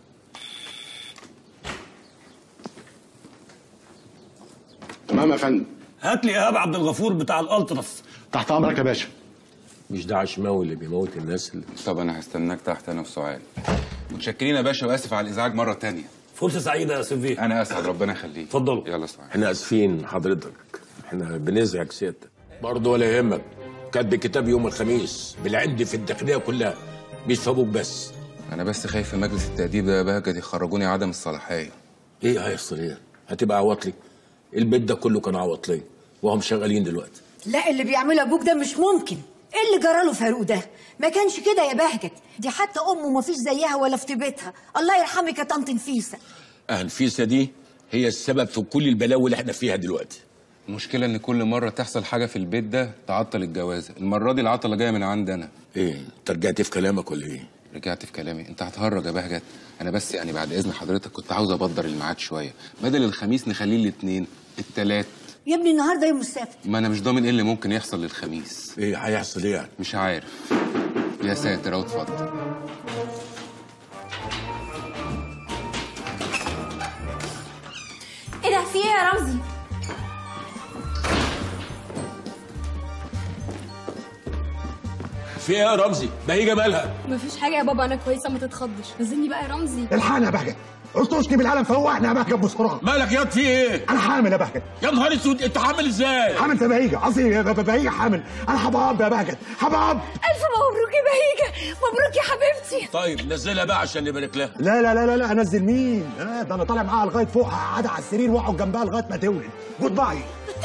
تمام يا فندم. هات لي ايهاب عبد الغفور بتاع الالتراس. تحت امرك يا باشا. مش ده عشماوي اللي بيموت الناس اللي... طب انا هستناك تحت انا في سؤال. متشكرين يا باشا واسف على الازعاج مره تانية. فرصه سعيده يا سيف. انا اسعد ربنا يخليك. اتفضلوا. يلا سعيد. احنا اسفين حضرتك، احنا بنزعج سيادتك. برضه ولا يهمك، كاتب كتاب يوم الخميس بالعد في الداخليه كلها، مش في ابوك بس. انا بس خايف في مجلس التأديب ده يا بهجت يخرجوني عدم الصلاحيه. ايه هيحصل ايه؟ هتبقى عواطلي؟ البيت ده كله كان عواطلي وهم شغالين دلوقتي. لا اللي بيعمله ابوك ده مش ممكن. ايه اللي جراله فاروق ده؟ ما كانش كده يا بهجت، دي حتى امه ما فيش زيها ولا في بيتها. الله يرحمك يا طنط نفيسه. اه نفيسه دي هي السبب في كل البلاوي اللي احنا فيها دلوقتي. المشكله ان كل مره تحصل حاجه في البيت ده تعطل الجوازه، المره دي العطله جايه من عندي انا. ايه انت رجعت في كلامك ولا ايه؟ رجعت في كلامي؟ انت هتهرج يا بهجت. انا بس يعني بعد اذن حضرتك كنت عاوز ابدر الميعاد شويه، بدل الخميس نخليه الاثنين الثلاث. يا ابني النهارده يوم السبت. ما انا مش ضامن ايه اللي ممكن يحصل للخميس. ايه هيحصل ايه يعني؟ مش عارف. يا ساتر اهو اتفضل. ايه ده في ايه يا رمزي؟ في ايه يا رمزي؟ ده هي جمالها. مفيش حاجه يا بابا انا كويسه ما تتخضش. نزلني بقى يا رمزي. الحقنا يا بهجت، اسطشني بالقلم فوقنا يا بهجت بسرعه. مالك ياض في ايه؟ انا حامل يا بهجت. يا نهار اسود، انت حامل ازاي؟ حامل في بهيجه، قصدي بهيجه حامل. انا هبقى يا بهجت، هبقى. الف مبروك يا بهيجه، مبروك يا حبيبتي. طيب نزلها بقى عشان نبارك لها. لا لا لا لا لا انزل مين؟ آه ده انا طالع معاها لغايه فوق، قاعده على السرير واقعد جنبها لغايه ما تولد. جود باي.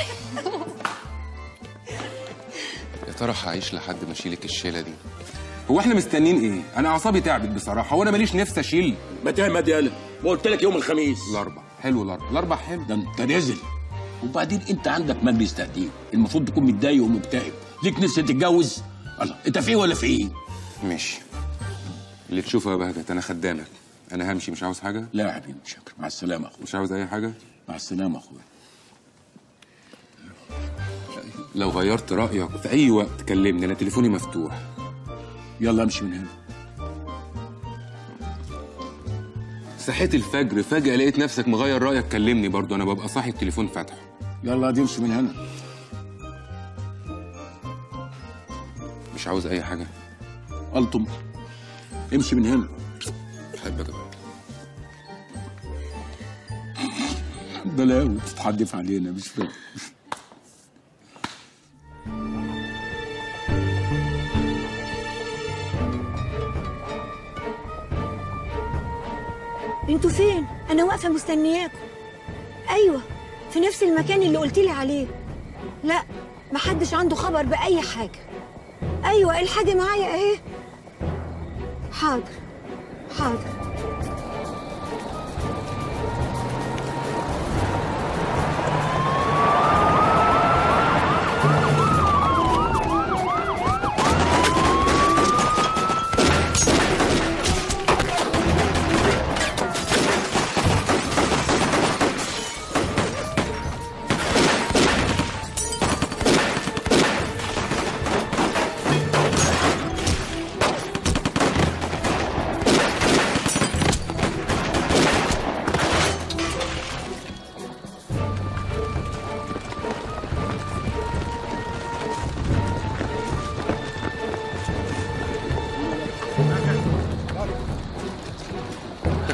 يا ترى هعيش لحد ما اشيلك الشيله دي؟ هو احنا مستنيين ايه؟ انا اعصابي تعبت بصراحه، وانا ماليش نفسي اشيل. ما تعمد يالا، ما قلت لك يوم الخميس. الاربع حلو، الاربع الاربع حلو. ده انت نازل. وبعدين انت عندك مجلس تقديم، المفروض تكون متضايق ومكتئب. ليك نفسك تتجوز؟ الله، انت في ايه ولا في ايه؟ ماشي. اللي تشوفه يا بهجت، انا خدامك. انا همشي، مش عاوز حاجه؟ لا يا حبيبي شكرا، مع السلامه اخويا. مش عاوز اي حاجه؟ مع السلامه اخويا. لو غيرت رايك في اي وقت كلمني، انا تليفوني مفتوح. يلا امشي من هنا. صحيت الفجر فجأة لقيت نفسك مغير رأيك، كلمني برضو، أنا ببقى صاحي التليفون فاتحه. يلا دي امشي من هنا. مش عاوز أي حاجة؟ قلطم. امشي من هنا. بحبك بقى. بلاوي بتتحدف علينا، مش فاهم. انتوا فين؟ انا واقفه مستنياكم. ايوه في نفس المكان اللي قلتيلي عليه. لا محدش عنده خبر باي حاجه. ايوه الحاجه معايا اهي. حاضر حاضر.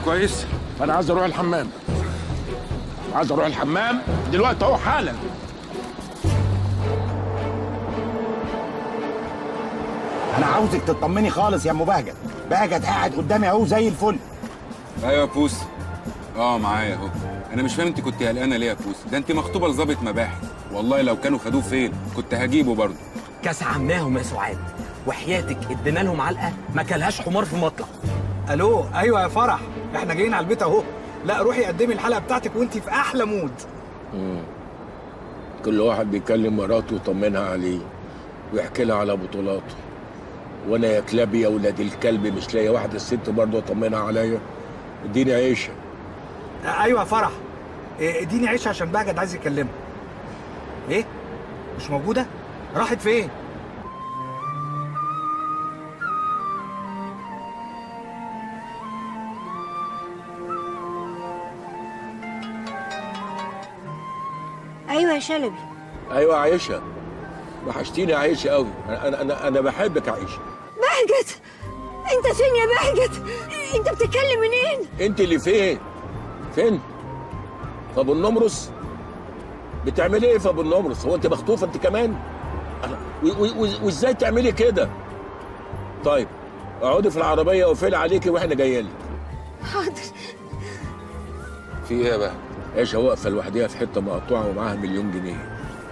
كويس؟ انا عايز اروح الحمام. عايز اروح الحمام دلوقتي اهو حالا. انا عاوزك تطمني خالص يا ام بهجت. بهجت قاعد قدامي اهو زي الفل. ايوه يا بوسي. اه معايا اهو. انا مش فاهم انت كنت قلقانه ليه يا بوسي؟ ده انت مخطوبه لظابط مباحث. والله لو كانوا خدوه فين كنت هجيبه برضه. كاس عماهم يا سعاد، وحياتك ادينا لهم علقه ما كلهاش حمار في مطلع. الو ايوه يا فرح، احنا جايين على البيت اهو. لا روحي قدمي الحلقه بتاعتك وانت في احلى مود. مم. كل واحد بيكلم مراته ويطمنها عليه ويحكي لها على بطولاته، وانا يا كلابي يا ولاد الكلب مش لاقي واحده الست برضه اطمنها عليا. اديني عيشه. ايوه يا فرح، اديني عيشه عشان بهجت عايز يكلمها. ايه؟ مش موجوده؟ راحت فين؟ ايوه يا شلبي. ايوه يا عيشه، وحشتيني يا عيشه قوي. انا انا انا بحبك يا عيشه. بهجت، انت فين يا بهجت؟ انت بتتكلم منين؟ انت اللي فين؟ فين؟ في ابو النمرس؟ بتعملي ايه في ابو النمرس؟ هو انت مخطوفه انت كمان؟ وازاي تعملي كده؟ طيب اقعدي في العربيه وقفلي عليكي واحنا جايين لك. حاضر. في ايه يا بقى؟ عيشه واقفه لوحديها في حته مقطوعه ومعاها مليون جنيه.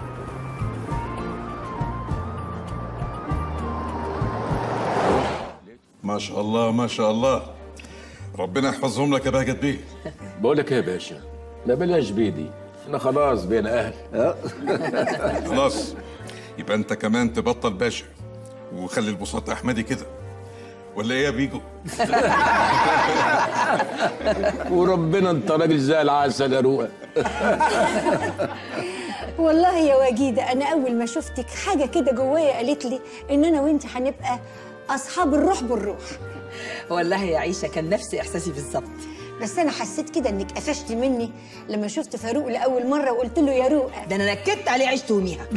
ما شاء الله ما شاء الله، ربنا يحفظهم لك يا بهجت بيه. بقول لك ايه يا باشا، ما بلاش بيدي، احنا خلاص بقينا اهل. خلاص يبقى انت كمان تبطل باشا وخلي البساط احمدي كده، ولا ايه يا بيجو؟ وربنا انت راجل زي العسل يا روقه. والله يا وجيده انا اول ما شفتك حاجه كده جوايا قالت لي ان انا وانت هنبقى اصحاب الروح بالروح. والله يا عيشه كان نفس احساسي بالظبط. بس انا حسيت كده انك قفشت مني لما شفت فاروق لاول مره وقلت له يا روقه. ده انا نكدت عليه عيش توميها.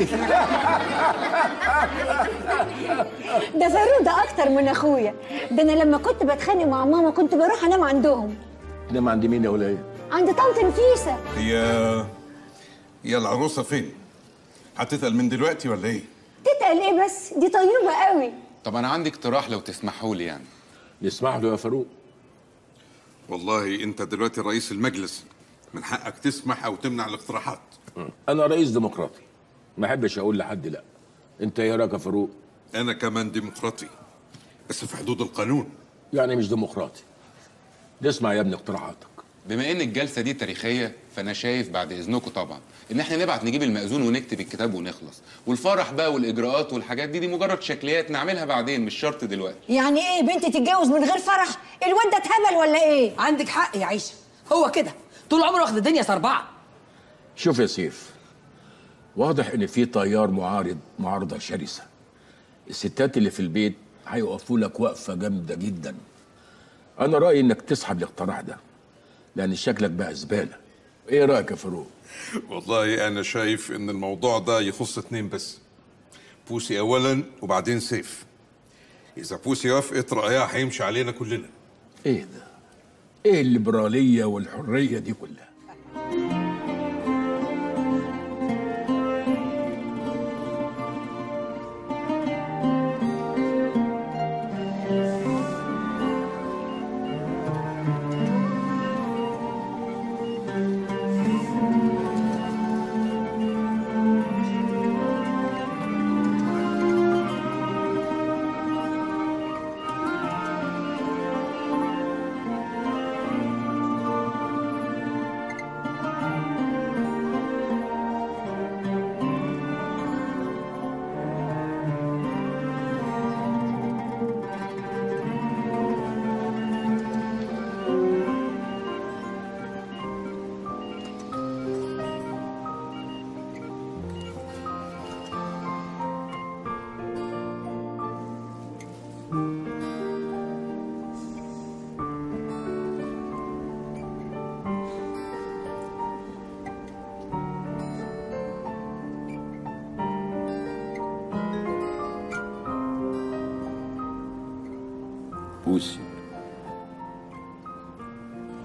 ده فاروق ده اكتر من اخويا. ده انا لما كنت بتخانق مع ماما كنت بروح انام عندهم. تنام عند مين يا ولايه؟ عند طنط نفيسه. هي هي العروسه فين؟ هتتقل من دلوقتي ولا ايه؟ تتقل ايه بس؟ دي طيوبه قوي. طب انا عندي اقتراح لو تسمحوا لي يعني. يسمح له يا فاروق. والله انت دلوقتي رئيس المجلس، من حقك تسمح او تمنع الاقتراحات. انا رئيس ديمقراطي، ما احبش اقول لحد لا. انت ايه رايك يا فاروق؟ انا كمان ديمقراطي بس في حدود القانون. يعني مش ديمقراطي. نسمع يا ابني اقتراحاتك. بما ان الجلسه دي تاريخيه فانا شايف بعد اذنكم طبعا ان احنا نبعت نجيب المأذون ونكتب الكتاب ونخلص، والفرح بقى والاجراءات والحاجات دي دي مجرد شكليات نعملها بعدين مش شرط دلوقتي. يعني ايه بنتي تتجوز من غير فرح؟ الواد ده اتهبل ولا ايه؟ عندك حق يا عيشه، هو كده طول عمره واخد الدنيا صربعه. شوف يا سيف، واضح ان في تيار معارض معارضه شرسه. الستات اللي في البيت هيوقفوا لك وقفه جامده جدا. انا رايي انك تسحب الاقتراح ده لان شكلك بقى زباله. ايه رايك يا فاروق؟ والله انا شايف ان الموضوع ده يخص اتنين بس، بوسي اولا وبعدين سيف. اذا بوسي وافقت رايها هيمشي علينا كلنا. ايه ده؟ ايه الليبراليه والحريه دي كلها؟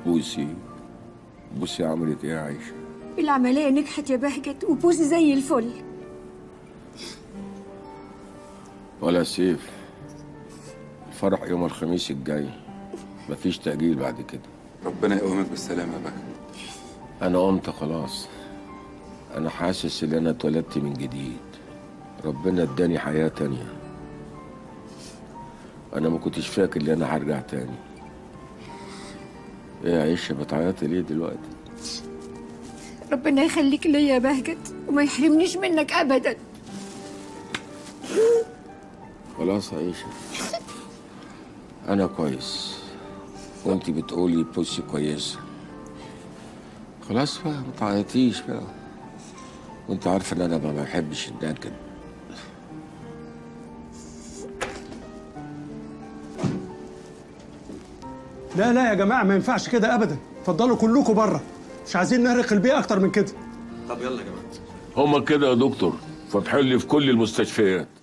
بوسي بوسي عملت ايه يا عيشه؟ العملية نجحت يا بهجت وبوسي زي الفل. ولا سيف، الفرح يوم الخميس الجاي، مفيش تأجيل بعد كده. ربنا يقومك بالسلامة بقى. أنا قمت خلاص، أنا حاسس إن أنا اتولدت من جديد، ربنا اداني حياة تانية. أنا ما كنتش فاكر إن أنا هرجع تاني. إيه يا عيشة بتعيطي ليه دلوقتي؟ ربنا يخليك ليا يا بهجت وما يحرمنيش منك أبدا. خلاص يا عيشة، أنا كويس وأنتي بتقولي بوسي كويسة. خلاص بقى ما تعيطيش بقى، وأنت عارفة إن أنا ما بحبش النكد. لا لا يا جماعه ما ينفعش كده ابدا، اتفضلوا كلكم بره، مش عايزين نرق البيئه اكتر من كده. طب يلا يا جماعه. هما كده يا دكتور فاتحين لي في كل المستشفيات.